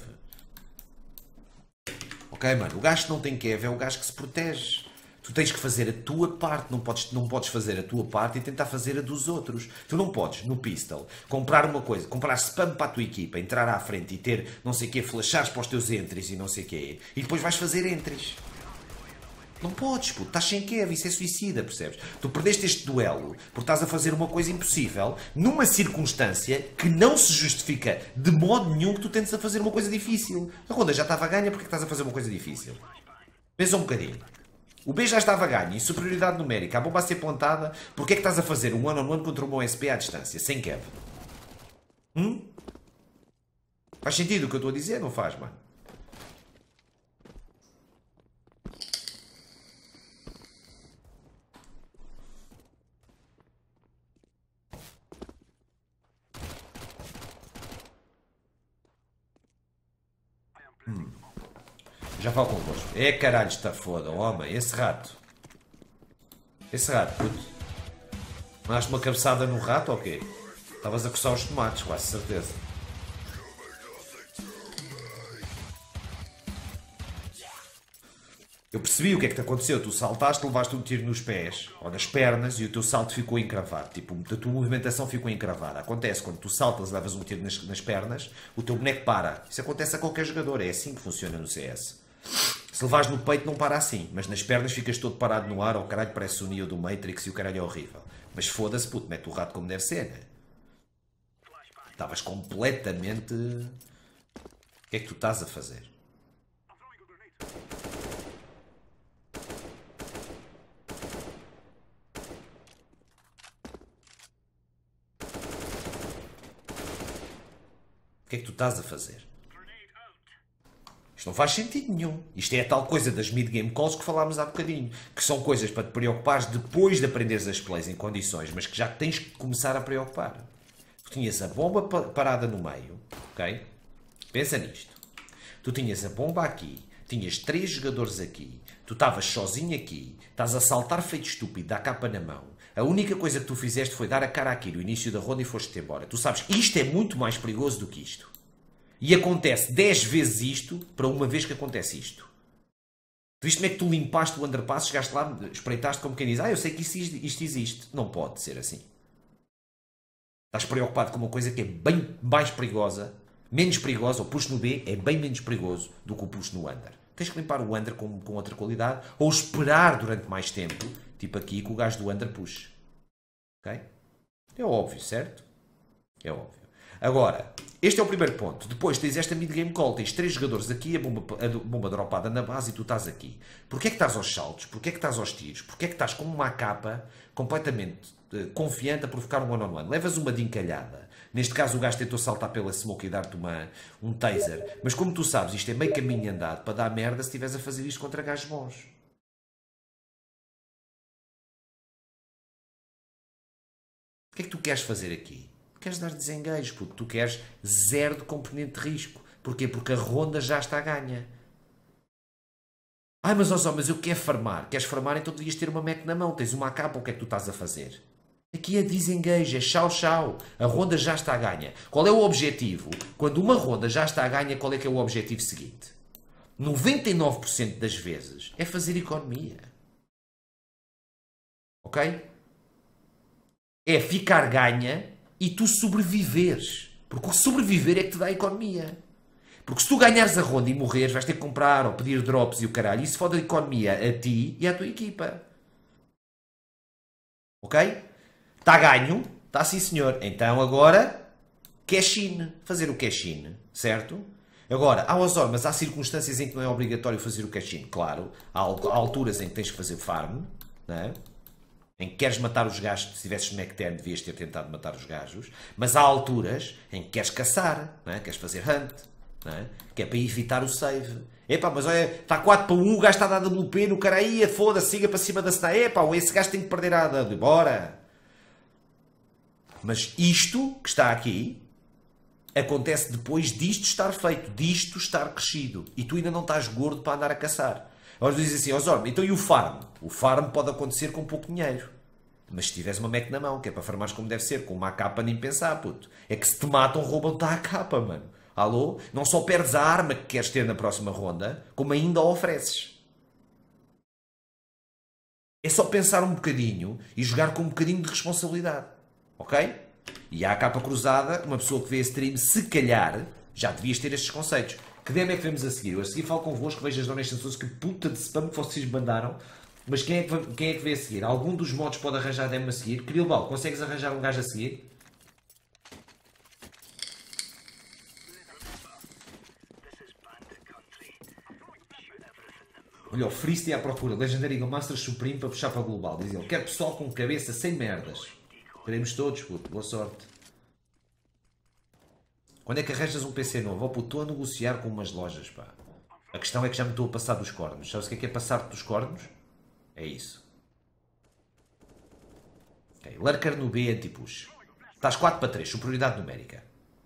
Ok, mano? O gajo que não tem Kev é o gajo que se protege. Tu tens que fazer a tua parte, não podes, não podes fazer a tua parte e tentar fazer a dos outros. Tu não podes, no pistol, comprar uma coisa, comprar spam para a tua equipa, entrar à frente e ter, não sei o quê, flashares para os teus entries e não sei o quê, e depois vais fazer entries. Não podes, puto, estás sem Kev, isso é suicida, percebes? Tu perdeste este duelo porque estás a fazer uma coisa impossível numa circunstância que não se justifica de modo nenhum que tu tentes a fazer uma coisa difícil. A ronda já estava a ganha, porque é que estás a fazer uma coisa difícil? Pensa um bocadinho. O B já estava a ganho, em superioridade numérica, a bomba a ser plantada, porque é que estás a fazer um one-on-one contra um bom S P à distância, sem Kev? Hum? Faz sentido o que eu estou a dizer? Não faz, mano? Hum. Já falo convosco. É caralho, está foda, homem. Esse rato. Esse rato, puto. Mandaste uma cabeçada no rato ou quê? Estavas a coçar os tomates, quase certeza. Eu percebi o que é que te aconteceu. Tu saltaste, levaste um tiro nos pés ou nas pernas e o teu salto ficou encravado. Tipo, a tua movimentação ficou encravada. Acontece quando tu saltas e levas um tiro nas, nas pernas, o teu boneco para. Isso acontece a qualquer jogador. É assim que funciona no C S. Se levares no peito não para assim, mas nas pernas ficas todo parado no ar, ou caralho parece o Neo do Matrix e o caralho é horrível. Mas foda-se, puto, mete o rato como deve ser, né? Estavas completamente... O que é que tu estás a fazer? O que é que tu estás a fazer? Isto não faz sentido nenhum. Isto é a tal coisa das mid-game calls que falámos há bocadinho. Que são coisas para te preocupares depois de aprenderes as plays em condições, mas que já tens que começar a preocupar. Tu tinhas a bomba parada no meio, ok? Pensa nisto. Tu tinhas a bomba aqui, tinhas três jogadores aqui, tu estavas sozinho aqui, estás a saltar feito estúpido, dá a capa na mão. A única coisa que tu fizeste foi dar a cara aqui no início da ronda e foste-te embora. Tu sabes, isto é muito mais perigoso do que isto. E acontece dez vezes isto para uma vez que acontece isto. Viste como é que tu limpaste o underpass, chegaste lá, espreitaste como quem diz, ah, eu sei que isto, isto existe. Não pode ser assim. Estás preocupado com uma coisa que é bem mais perigosa, menos perigosa, o push no B é bem menos perigoso do que o push no under. Tens que limpar o under com, com outra qualidade ou esperar durante mais tempo, tipo aqui com o gajo do under push. Ok? É óbvio, certo? É óbvio. Agora, este é o primeiro ponto. Depois tens esta mid-game call, tens três jogadores aqui, a bomba, a bomba dropada na base e tu estás aqui. Porquê é que estás aos saltos? Porquê é que estás aos tiros? Porquê é que estás com uma capa completamente uh, confiante a provocar um one-on-one? Levas uma de encalhada, Neste caso o gajo tentou saltar pela smoke e dar-te uma, um taser. Mas como tu sabes, isto é meio caminho andado para dar merda se estiveres a fazer isto contra gajos bons. O que é que tu queres fazer aqui? Queres dar desengajo, puto. Tu queres zero de componente de risco. Porquê? Porque a ronda já está a ganha. Ai, mas, ó, mas eu quero farmar. Queres farmar, então devias ter uma Mac na mão. Tens uma A K, o que é que tu estás a fazer? Aqui é desengajo, é chau chau. A ronda já está a ganha. Qual é o objetivo? Quando uma ronda já está a ganha, qual é que é o objetivo seguinte? noventa e nove por cento das vezes é fazer economia. Ok? É ficar ganha e tu sobreviveres. Porque o sobreviver é que te dá economia. Porque se tu ganhares a ronda e morreres, vais ter que comprar ou pedir drops e o caralho. Isso fode a economia a ti e à tua equipa. Ok? Está ganho? Está sim, senhor. Então agora, cash-in. Fazer o cash-in. Certo? Agora, há as horas, mas há circunstâncias em que não é obrigatório fazer o cash-in. Claro. Há alturas em que tens que fazer farm. Não é? Em que queres matar os gajos. Se estivesses no Nectem, devias ter tentado matar os gajos. Mas há alturas em que queres caçar. Não é? Queres fazer hunt. Não é? Que é para evitar o save. Epá, mas olha, está quatro para um, o gajo está a dar W P no cara aí, foda-se, siga para cima da cena. Epá, esse gajo tem que perder a A W. Bora! Mas isto que está aqui acontece depois disto estar feito, disto estar crescido. E tu ainda não estás gordo para andar a caçar. Agora tu dizes assim, ó oh, Zorm, então e o farm? O farm pode acontecer com pouco dinheiro. Mas se tiveres uma Mac na mão, que é para farmares como deve ser, com uma A K nem pensar, puto. É que se te matam, roubam-te a A K, mano. Alô? Não só perdes a arma que queres ter na próxima ronda, como ainda a ofereces. É só pensar um bocadinho e jogar com um bocadinho de responsabilidade. Ok? E a A K cruzada, uma pessoa que vê esse stream, se calhar, já devias ter estes conceitos. Que demo é que vemos a seguir? Eu a seguir falo convosco, vejo as donations todas, que puta de spam que vocês mandaram. Mas quem é que, quem é que vê a seguir? Algum dos mods pode arranjar demo a seguir? Krilbal, consegues arranjar um gajo a seguir? Olha, o Freesty à procura. Legendary Eagle Master Supreme para puxar para a global. Diz ele. Quer pessoal com cabeça sem merdas. Queremos todos, puto. Boa sorte. Quando é que arranjas um P C novo? Oh, puto, estou a negociar com umas lojas, pá. A questão é que já me estou a passar dos cornos. Sabes o que é que é passar-te dos cornos? É isso. Ok. Lurker no B, anti-push. Estás quatro para três. Superioridade numérica.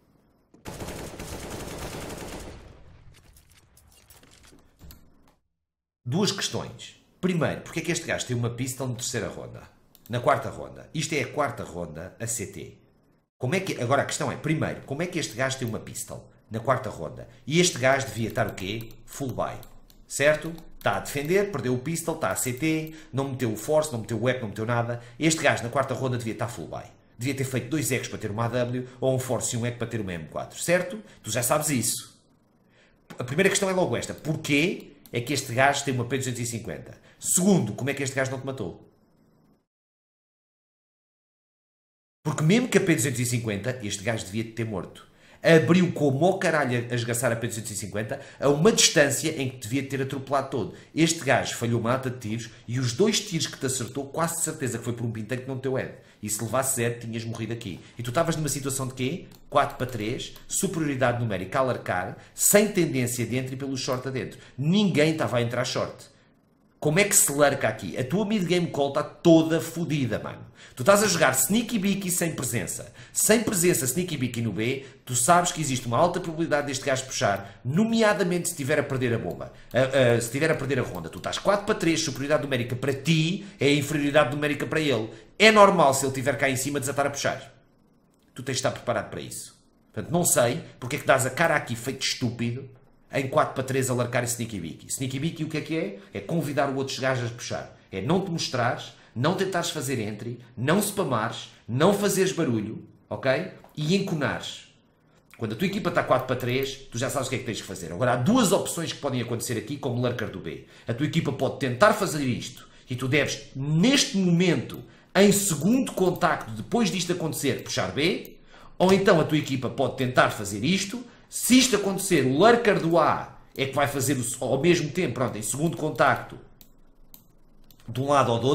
Duas questões. Primeiro, porque é que este gajo tem uma pistol na terceira ronda? Na quarta ronda. Isto é a quarta ronda, a C T. Como é que... Agora a questão é, primeiro, como é que este gajo tem uma pistol na quarta ronda? E este gajo devia estar o quê? Full buy. Certo? Está a defender, perdeu o pistol, está a C T, não meteu o force, não meteu o weapon, não meteu nada. Este gajo na quarta ronda devia estar full buy. Devia ter feito dois eggs para ter uma A W, ou um force e um egg para ter uma M quatro. Certo? Tu já sabes isso. A primeira questão é logo esta. Porquê é que este gajo tem uma P duzentos e cinquenta? Segundo, como é que este gajo não te matou? Porque mesmo que a P duzentos e cinquenta, este gajo devia ter morto. Abriu como o caralho a esgaçar a P duzentos e cinquenta a uma distância em que devia ter atropelado todo. Este gajo falhou uma ata de tiros e os dois tiros que te acertou, quase certeza que foi por um pinteiro que não teu head. E se levasse zero, tinhas morrido aqui. E tu estavas numa situação de quê? quatro para três, superioridade numérica a largar, sem tendência de entry pelo short adentro. Ninguém estava a entrar short. Como é que se larga aqui? A tua mid-game call está toda fodida, mano. Tu estás a jogar Sneaky Beaky sem presença. Sem presença Sneaky Beaky no B, tu sabes que existe uma alta probabilidade deste gajo puxar, nomeadamente se estiver a perder a bomba. Uh, uh, se estiver a perder a ronda. Tu estás quatro para três, superioridade numérica para ti, é inferioridade numérica para ele. É normal se ele estiver cá em cima desatar a puxar. Tu tens de estar preparado para isso. Portanto, não sei porque é que dás a cara aqui feito estúpido em quatro para três a largar Sneaky Beaky. Sneaky Beaky o que é que é? É convidar o outros gajos a puxar. É não te mostrares, não tentares fazer entry, não spamares, não fazeres barulho, ok? E enconares. Quando a tua equipa está quatro para três, tu já sabes o que é que tens de fazer. Agora, há duas opções que podem acontecer aqui como lurker do B. A tua equipa pode tentar fazer isto e tu deves, neste momento, em segundo contacto, depois disto acontecer, puxar B. Ou então a tua equipa pode tentar fazer isto. Se isto acontecer, o lurker do A é que vai fazer ao mesmo tempo, pronto, em segundo contacto, de um lado ou do outro,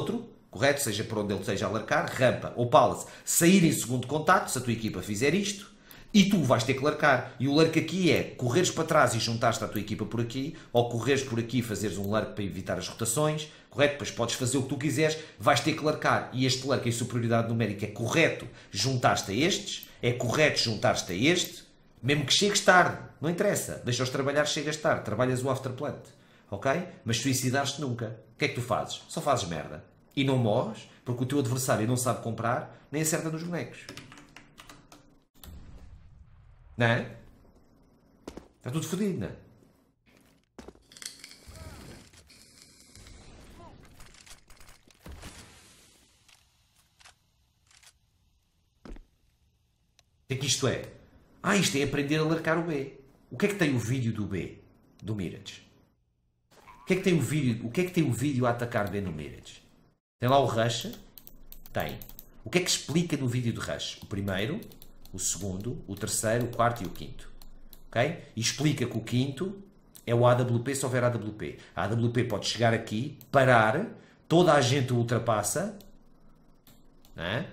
correto? Seja por onde ele esteja a largar, rampa ou palace, sair em segundo contacto, se a tua equipa fizer isto, e tu vais ter que largar. E o lark aqui é correres para trás e juntar-te à tua equipa por aqui, ou correres por aqui e fazeres um lark para evitar as rotações, correto? Depois podes fazer o que tu quiseres, vais ter que largar. E este lark em superioridade numérica é correto juntar-te a estes, é correto juntar-te a este, mesmo que chegues tarde, não interessa, deixa-os trabalhar, chegas tarde, trabalhas o afterplant, ok? Mas suicidares-te nunca. O que é que tu fazes? Só fazes merda. E não morres, porque o teu adversário não sabe comprar, nem acerta nos bonecos. Não é? Está tudo fodido, não é? O que é que isto é? Ah, isto é aprender a largar o B. O que é que tem o vídeo do B? Do Mirage? O que é que tem o vídeo, o que é que tem o vídeo a atacar B no Mirage? Tem lá o Rush? Tem. O que é que explica no vídeo do Rush? O primeiro, o segundo, o terceiro, o quarto e o quinto. Ok? E explica que o quinto é o A W P se houver A W P. A AWP pode chegar aqui, parar, toda a gente o ultrapassa, não é?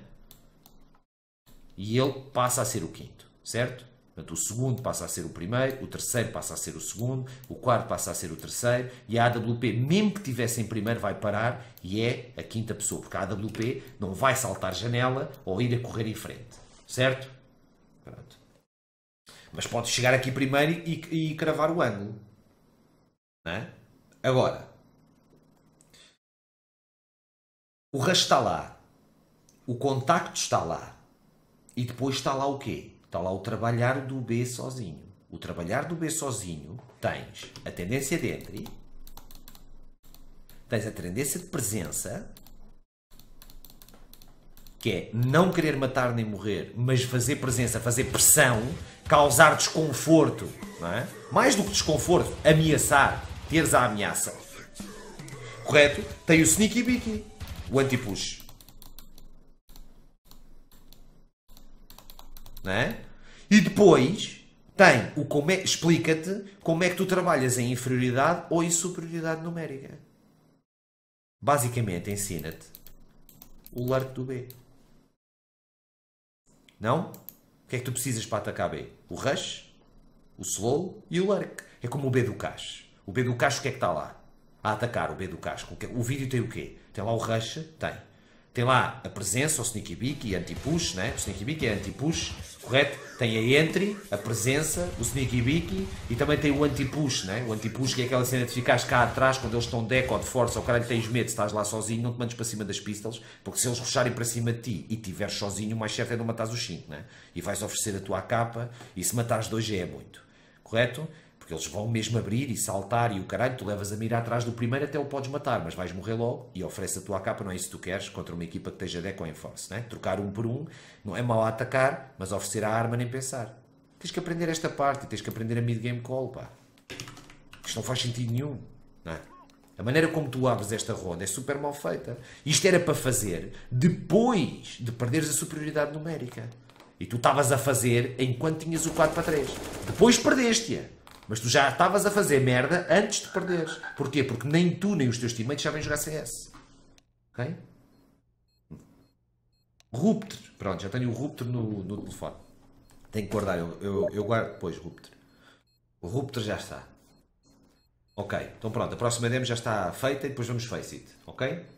E ele passa a ser o quinto, certo? Portanto, o segundo passa a ser o primeiro, o terceiro passa a ser o segundo, o quarto passa a ser o terceiro, e a AWP, mesmo que tivesse em primeiro, vai parar e é a quinta pessoa, porque a AWP não vai saltar janela ou ir a correr em frente, certo? Pronto. Mas pode chegar aqui primeiro e, e cravar o ângulo, não é? Agora, o rush está lá, o contacto está lá, e depois está lá o quê? Está lá o trabalhar do B sozinho. O trabalhar do B sozinho, tens a tendência de entry, tens a tendência de presença, que é não querer matar nem morrer, mas fazer presença, fazer pressão, causar desconforto, não é? Mais do que desconforto, ameaçar, teres a ameaça. Correto? Tem o sneaky beaky, o anti-push. Não é? E depois tem o como é, explica-te como é que tu trabalhas em inferioridade ou em superioridade numérica. Basicamente ensina-te o lark do B. Não? O que é que tu precisas para atacar B? O rush, o slow e o lark. É como o B do cache. O B do cache o que é que está lá? A atacar o B do cache. O vídeo tem o quê? Tem lá o rush? Tem. Tem lá a presença, o sneaky beak e anti-push, né? O sneaky beak é anti-push, correto? Tem a entry, a presença, o sneaky beak e também tem o anti-push, né? O anti-push que é aquela cena de ficares cá atrás quando eles estão deck ou de força ou caralho tens medo, se estás lá sozinho, não te mandes para cima das pistols, porque se eles rusharem para cima de ti e estiveres sozinho, o mais certo é não matares os cinco, né? E vais oferecer a tua capa e se matares dois já é muito, correto? Porque eles vão mesmo abrir e saltar e o caralho, tu levas a mira atrás do primeiro até o podes matar, mas vais morrer logo e oferece a tua capa, não é isso que tu queres, contra uma equipa que esteja deck ou em force, né? Trocar um por um, não é mau a atacar, mas oferecer a arma nem pensar. Tens que aprender esta parte, tens que aprender a mid-game call, pá. Isto não faz sentido nenhum, não é? A maneira como tu abres esta ronda é super mal feita. Isto era para fazer depois de perderes a superioridade numérica. E tu estavas a fazer enquanto tinhas o quatro para três. Depois perdeste-a. Mas tu já estavas a fazer merda antes de perderes. Porquê? Porque nem tu nem os teus teammates sabem jogar C S. Ok? Rupter. Pronto, já tenho o Rupter no, no telefone. Tenho que guardar. Eu, eu, eu guardo depois Rupter. O Rupter já está. Ok. Então pronto. A próxima demo já está feita e depois vamos face it. Ok?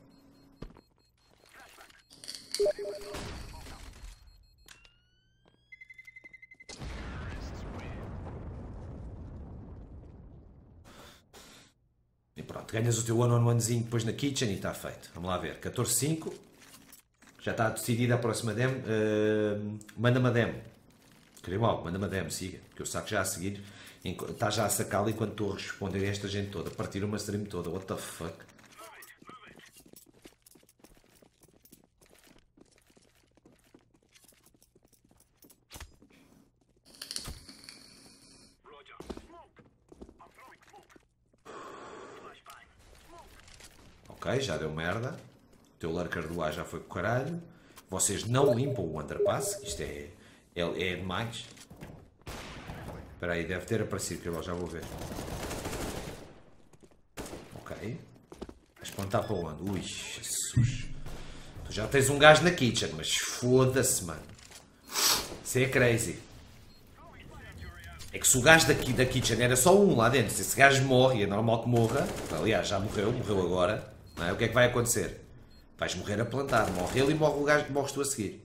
E pronto, ganhas o teu one-on-onezinho depois na kitchen e está feito. Vamos lá ver. catorze cinco. Já está decidida a próxima demo. Uh, manda-me a demo. Queria mal, manda-me a demo, siga. Que eu saco já a seguir. Está já a sacá-la enquanto estou a responder a esta gente toda. Partir uma stream toda. What the fuck? Ok, já deu merda. O teu lurker do A já foi com o caralho. Vocês não limpam o underpass. Isto é, é, é demais. Espera aí, deve ter aparecido, que eu já vou ver. Ok. Vais plantar para onde? Ui, Jesus. Tu já tens um gajo na kitchen, mas foda-se, mano. Isso é crazy. É que se o gajo daqui da kitchen era só um lá dentro, se esse gajo morre, é normal que morra, aliás, já morreu, morreu agora, não é? O que é que vai acontecer? Vais morrer a plantar, morre ele e morre o gajo, morres tu a seguir.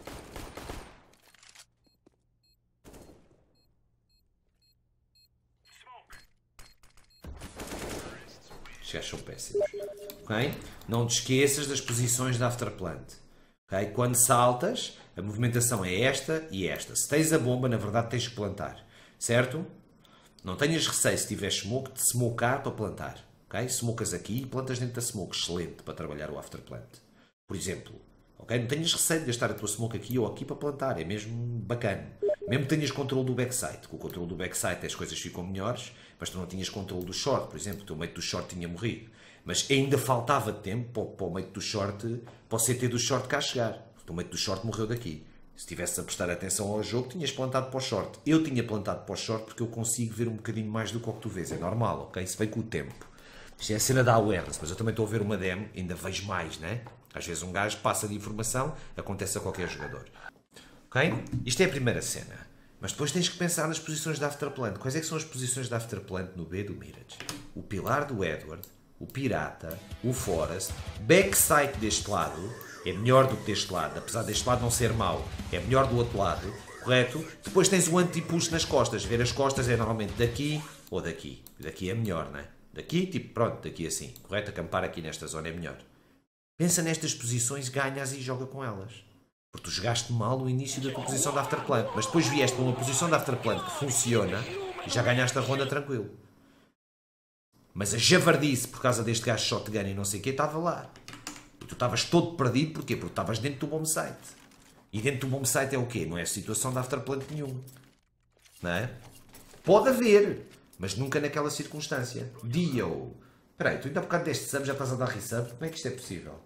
Estes gajos são péssimos. Okay? Não te esqueças das posições da afterplant. Okay? Quando saltas, a movimentação é esta e esta. Se tens a bomba, na verdade tens que plantar. Certo? Não tenhas receio se tiver smoke de smokear para plantar. Okay? Smocas aqui e plantas dentro da smoke. Excelente para trabalhar o afterplant. Por exemplo, okay? Não tenhas receio de gastar a tua smoke aqui ou aqui para plantar. É mesmo bacana. Mesmo que tenhas controle do backside. Com o controle do backside as coisas ficam melhores, mas tu não tinhas controle do short. Por exemplo, o teu mate do short tinha morrido. Mas ainda faltava tempo para o, para o mate do short, para o C T do short cá chegar. O teu mate do short morreu daqui. Se tivesse a prestar atenção ao jogo, tinhas plantado para o short. Eu tinha plantado para o short porque eu consigo ver um bocadinho mais do que o que tu vês. É normal, ok? Isso vem com o tempo. Isto é a cena da awareness, mas eu também estou a ver uma demo, ainda vejo mais, né? Às vezes um gajo passa de informação, acontece a qualquer jogador. Ok? Isto é a primeira cena. Mas depois tens que pensar nas posições da afterplant. Quais é que são as posições da afterplant no B do Mirage? O pilar do Edward, o pirata, o Forest, backside deste lado é melhor do que deste lado, apesar deste lado não ser mau, é melhor do outro lado, correto? Depois tens o anti-push nas costas, ver as costas é normalmente daqui ou daqui, daqui é melhor, não é? Daqui, tipo, pronto, daqui assim, correto? Acampar aqui nesta zona é melhor. Pensa nestas posições, ganhas e joga com elas. Porque tu jogaste mal no início da tua posição de afterplant, mas depois vieste para uma posição de afterplant que funciona e já ganhaste a ronda tranquilo. Mas a javardice, por causa deste gajo shotgun e não sei o quê, estava lá. E tu estavas todo perdido, porquê? Porque estavas dentro do bomb site. E dentro do bomb site é o quê? Não é situação de afterplant nenhum. Não é? Pode haver, mas nunca naquela circunstância. Dio. Espera aí, tu ainda há bocado deste sub já estás a dar resub? Como é que isto é possível?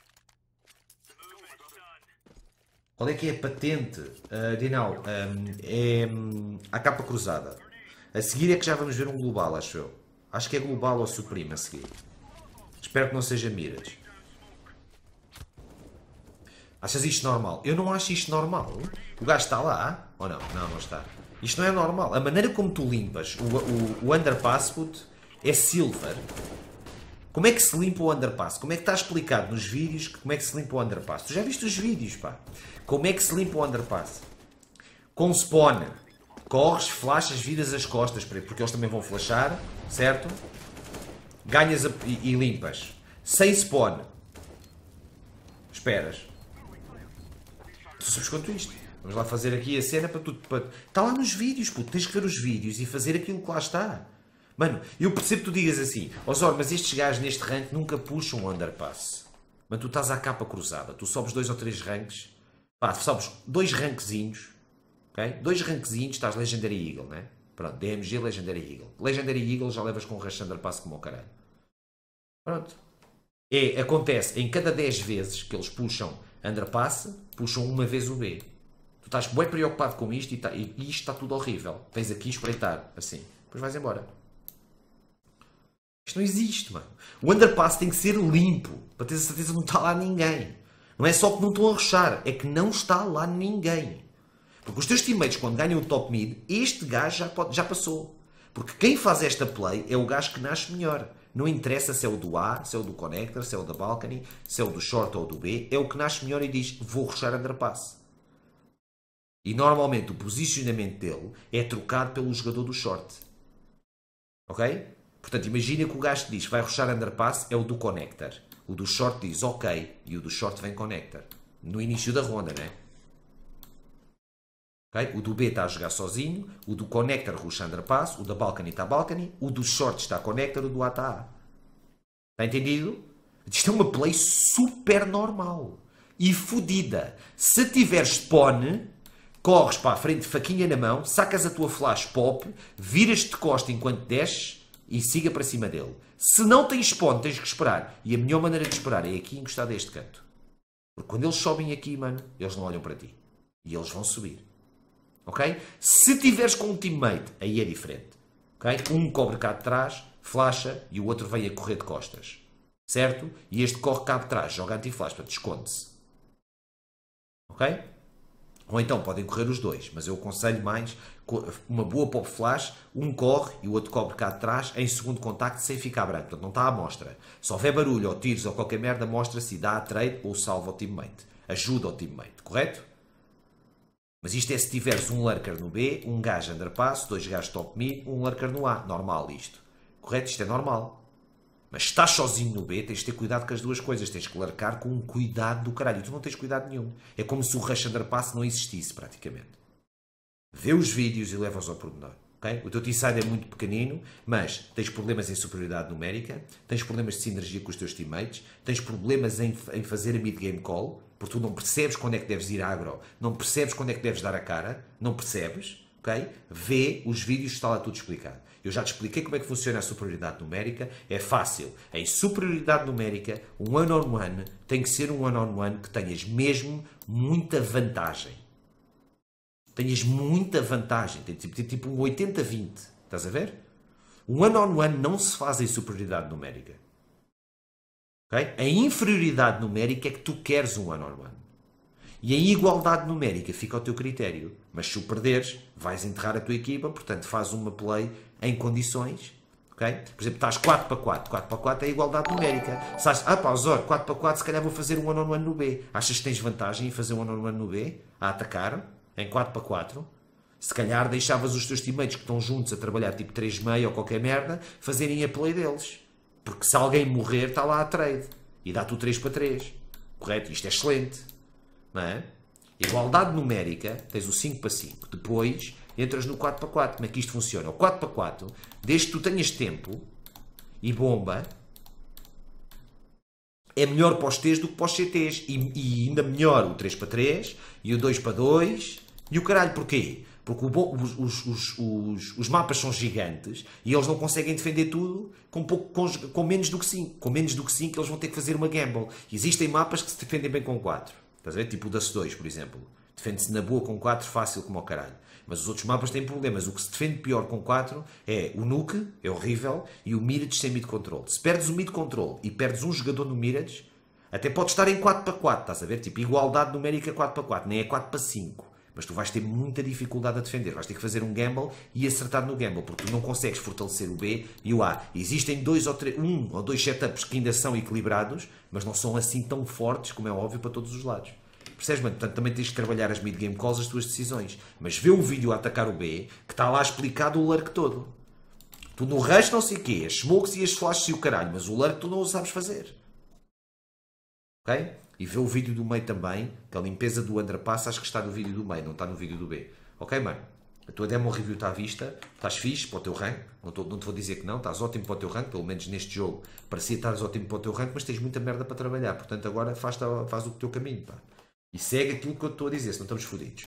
Qual é que é a patente? Uh, Dinal, um, é um, a capa cruzada. A seguir é que já vamos ver um global, acho eu. Acho que é global ou supremo a seguir. Espero que não seja Mirage. Achas isto normal? Eu não acho isto normal. O gajo está lá? Ou não? Não, não está. Isto não é normal. A maneira como tu limpas o, o, o underpass put, é silver. Como é que se limpa o underpass? Como é que está explicado nos vídeos como é que se limpa o underpass? Tu já viste os vídeos, pá? Como é que se limpa o underpass? Com spawn. Corres, flashas, viras as costas, porque eles também vão flashar, certo? Ganhas a, e, e limpas. Sem spawn. Esperas. Tu sabes quanto isto? Vamos lá fazer aqui a cena para tudo. Para... Está lá nos vídeos, puto. Tens que ver os vídeos e fazer aquilo que lá está. Mano, eu percebo que tu digas assim, ó Zor, mas estes gajos neste rank nunca puxam o underpass. Mas tu estás à capa cruzada, tu sobes dois ou três ranks, pá, sobes dois rankzinhos, ok? Dois rankzinhos, estás Legendary Eagle, né? Pronto, D M G, Legendary Eagle. Legendary Eagle já levas com o rush underpass como o caralho. Pronto. É, acontece, em cada dez vezes que eles puxam underpass, puxam uma vez o B. Tu estás bem preocupado com isto e, tá, e isto está tudo horrível. Tens aqui espreitar, assim. Depois vais embora. Isto não existe, mano. O underpass tem que ser limpo. Para teres a certeza que não está lá ninguém. Não é só que não estão a rushar. É que não está lá ninguém. Porque os teus teammates, quando ganham o top mid, este gajo já, pode, já passou. Porque quem faz esta play é o gajo que nasce melhor. Não interessa se é o do A, se é o do connector, se é o da balcony, se é o do short ou do B. É o que nasce melhor e diz, vou rushar underpass. E normalmente o posicionamento dele é trocado pelo jogador do short. Ok? Portanto, imagina que o gajo que diz que vai rushar underpass é o do connector. O do short diz ok e o do short vem connector. No início da ronda, né? Okay? O do B está a jogar sozinho, o do connector rusha underpass, o da balcony está balcony, o do short está connector, o do A está A. Está entendido? Isto é uma play super normal e fodida. Se tiveres spawn, corres para a frente, faquinha na mão, sacas a tua flash pop, viras-te de costa enquanto desces e siga para cima dele. Se não tens spawn, tens que esperar. E a melhor maneira de esperar é aqui encostar deste canto. Porque quando eles sobem aqui, mano, eles não olham para ti. E eles vão subir. Ok? Se tiveres com um teammate, aí é diferente. Ok? Um cobre cá de trás, flasha e o outro vem a correr de costas. certo? E este corre cá de trás, joga anti-flash, portanto esconde-se. Ok? Ou então podem correr os dois, mas eu aconselho mais uma boa pop flash, um corre e o outro cobre cá de trás em segundo contacto sem ficar branco, portanto não está à mostra. Se houver barulho ou tiros ou qualquer merda, mostra-se e dá a trade ou salva ao teammate. Ajuda ao teammate, correto? Mas isto é se tiveres um lurker no B, um gajo underpass, dois gajos top mid, um lurker no A. Normal isto. Correto? Isto é normal. Mas se estás sozinho no B, tens de ter cuidado com as duas coisas. Tens que lurkar com um cuidado do caralho. E tu não tens cuidado nenhum. É como se o rush underpass não existisse, praticamente. Vê os vídeos e leva-os ao pormenor. Okay? O teu T-side é muito pequenino, mas tens problemas em superioridade numérica, tens problemas de sinergia com os teus teammates, tens problemas em, em fazer a mid-game call, porque tu não percebes quando é que deves ir agro, não percebes quando é que deves dar a cara, não percebes, ok? Vê os vídeos, está lá tudo explicado. Eu já te expliquei como é que funciona a superioridade numérica, é fácil. Em superioridade numérica, um one-on-one tem que ser um one-on-one que tenhas mesmo muita vantagem. Tenhas muita vantagem, tem tipo, tem tipo um oitenta vinte, estás a ver? Um one-on-one não se faz em superioridade numérica. Okay? A inferioridade numérica é que tu queres um one-on-one. E a igualdade numérica fica ao teu critério. Mas se o perderes, vais enterrar a tua equipa, portanto faz uma play em condições. Okay? Por exemplo, estás quatro para quatro. quatro para quatro é a igualdade numérica. Se achas, ah pá, Zor, quatro para quatro, se calhar vou fazer um one-on-one no B. Achas que tens vantagem em fazer um one-on-one no B? A atacar, em quatro para quatro? Se calhar deixavas os teus teammates que estão juntos a trabalhar tipo três meio ou qualquer merda, fazerem a play deles. Porque se alguém morrer, está lá a trade. E dá-te o três para três. Correto? Isto é excelente. Não é? Igualdade numérica, tens o cinco para cinco. Depois, entras no quatro para quatro. Como é que isto funciona? O quatro para quatro, desde que tu tenhas tempo e bomba, é melhor para os T's do que para os C T's. E, e ainda melhor o três para três e o dois para dois. E o caralho, porquê? Porque o bom, os, os, os, os, os mapas são gigantes e eles não conseguem defender tudo com, pouco, com, com menos do que cinco. Com menos do que cinco eles vão ter que fazer uma gamble. Existem mapas que se defendem bem com quatro. Estás a ver? Tipo o D A S dois, por exemplo. Defende-se na boa com quatro, fácil como ao caralho. Mas os outros mapas têm problemas. O que se defende pior com quatro é o Nuke, é horrível, e o Mirage sem mid control. Se perdes o mid control e perdes um jogador no Mirage, até pode estar em quatro para quatro, estás a ver? Tipo, igualdade numérica quatro para quatro, nem é quatro para cinco. Mas tu vais ter muita dificuldade a defender. Vais ter que fazer um gamble e acertar no gamble, porque tu não consegues fortalecer o B e o A. Existem dois ou três, um ou dois setups que ainda são equilibrados, mas não são assim tão fortes, como é óbvio, para todos os lados. Percebes, mano? Portanto, também tens de trabalhar as mid-game calls, as tuas decisões. Mas vê o vídeo a atacar o B, que está lá explicado o lurk todo. Tu no rush não sei o quê, as smokes e as flashes e o caralho, mas o lurk tu não o sabes fazer. Ok? E vê o vídeo do meio também, que a limpeza do underpass acho que está no vídeo do meio, não está no vídeo do B. Ok, mano? A tua demo review está à vista, estás fixe para o teu rank, não, tô, não te vou dizer que não, estás ótimo para o teu rank, pelo menos neste jogo parecia estar ótimo para o teu rank, mas tens muita merda para trabalhar, portanto agora faz, faz o teu caminho, pá. E segue aquilo que eu estou a dizer, se não estamos fodidos.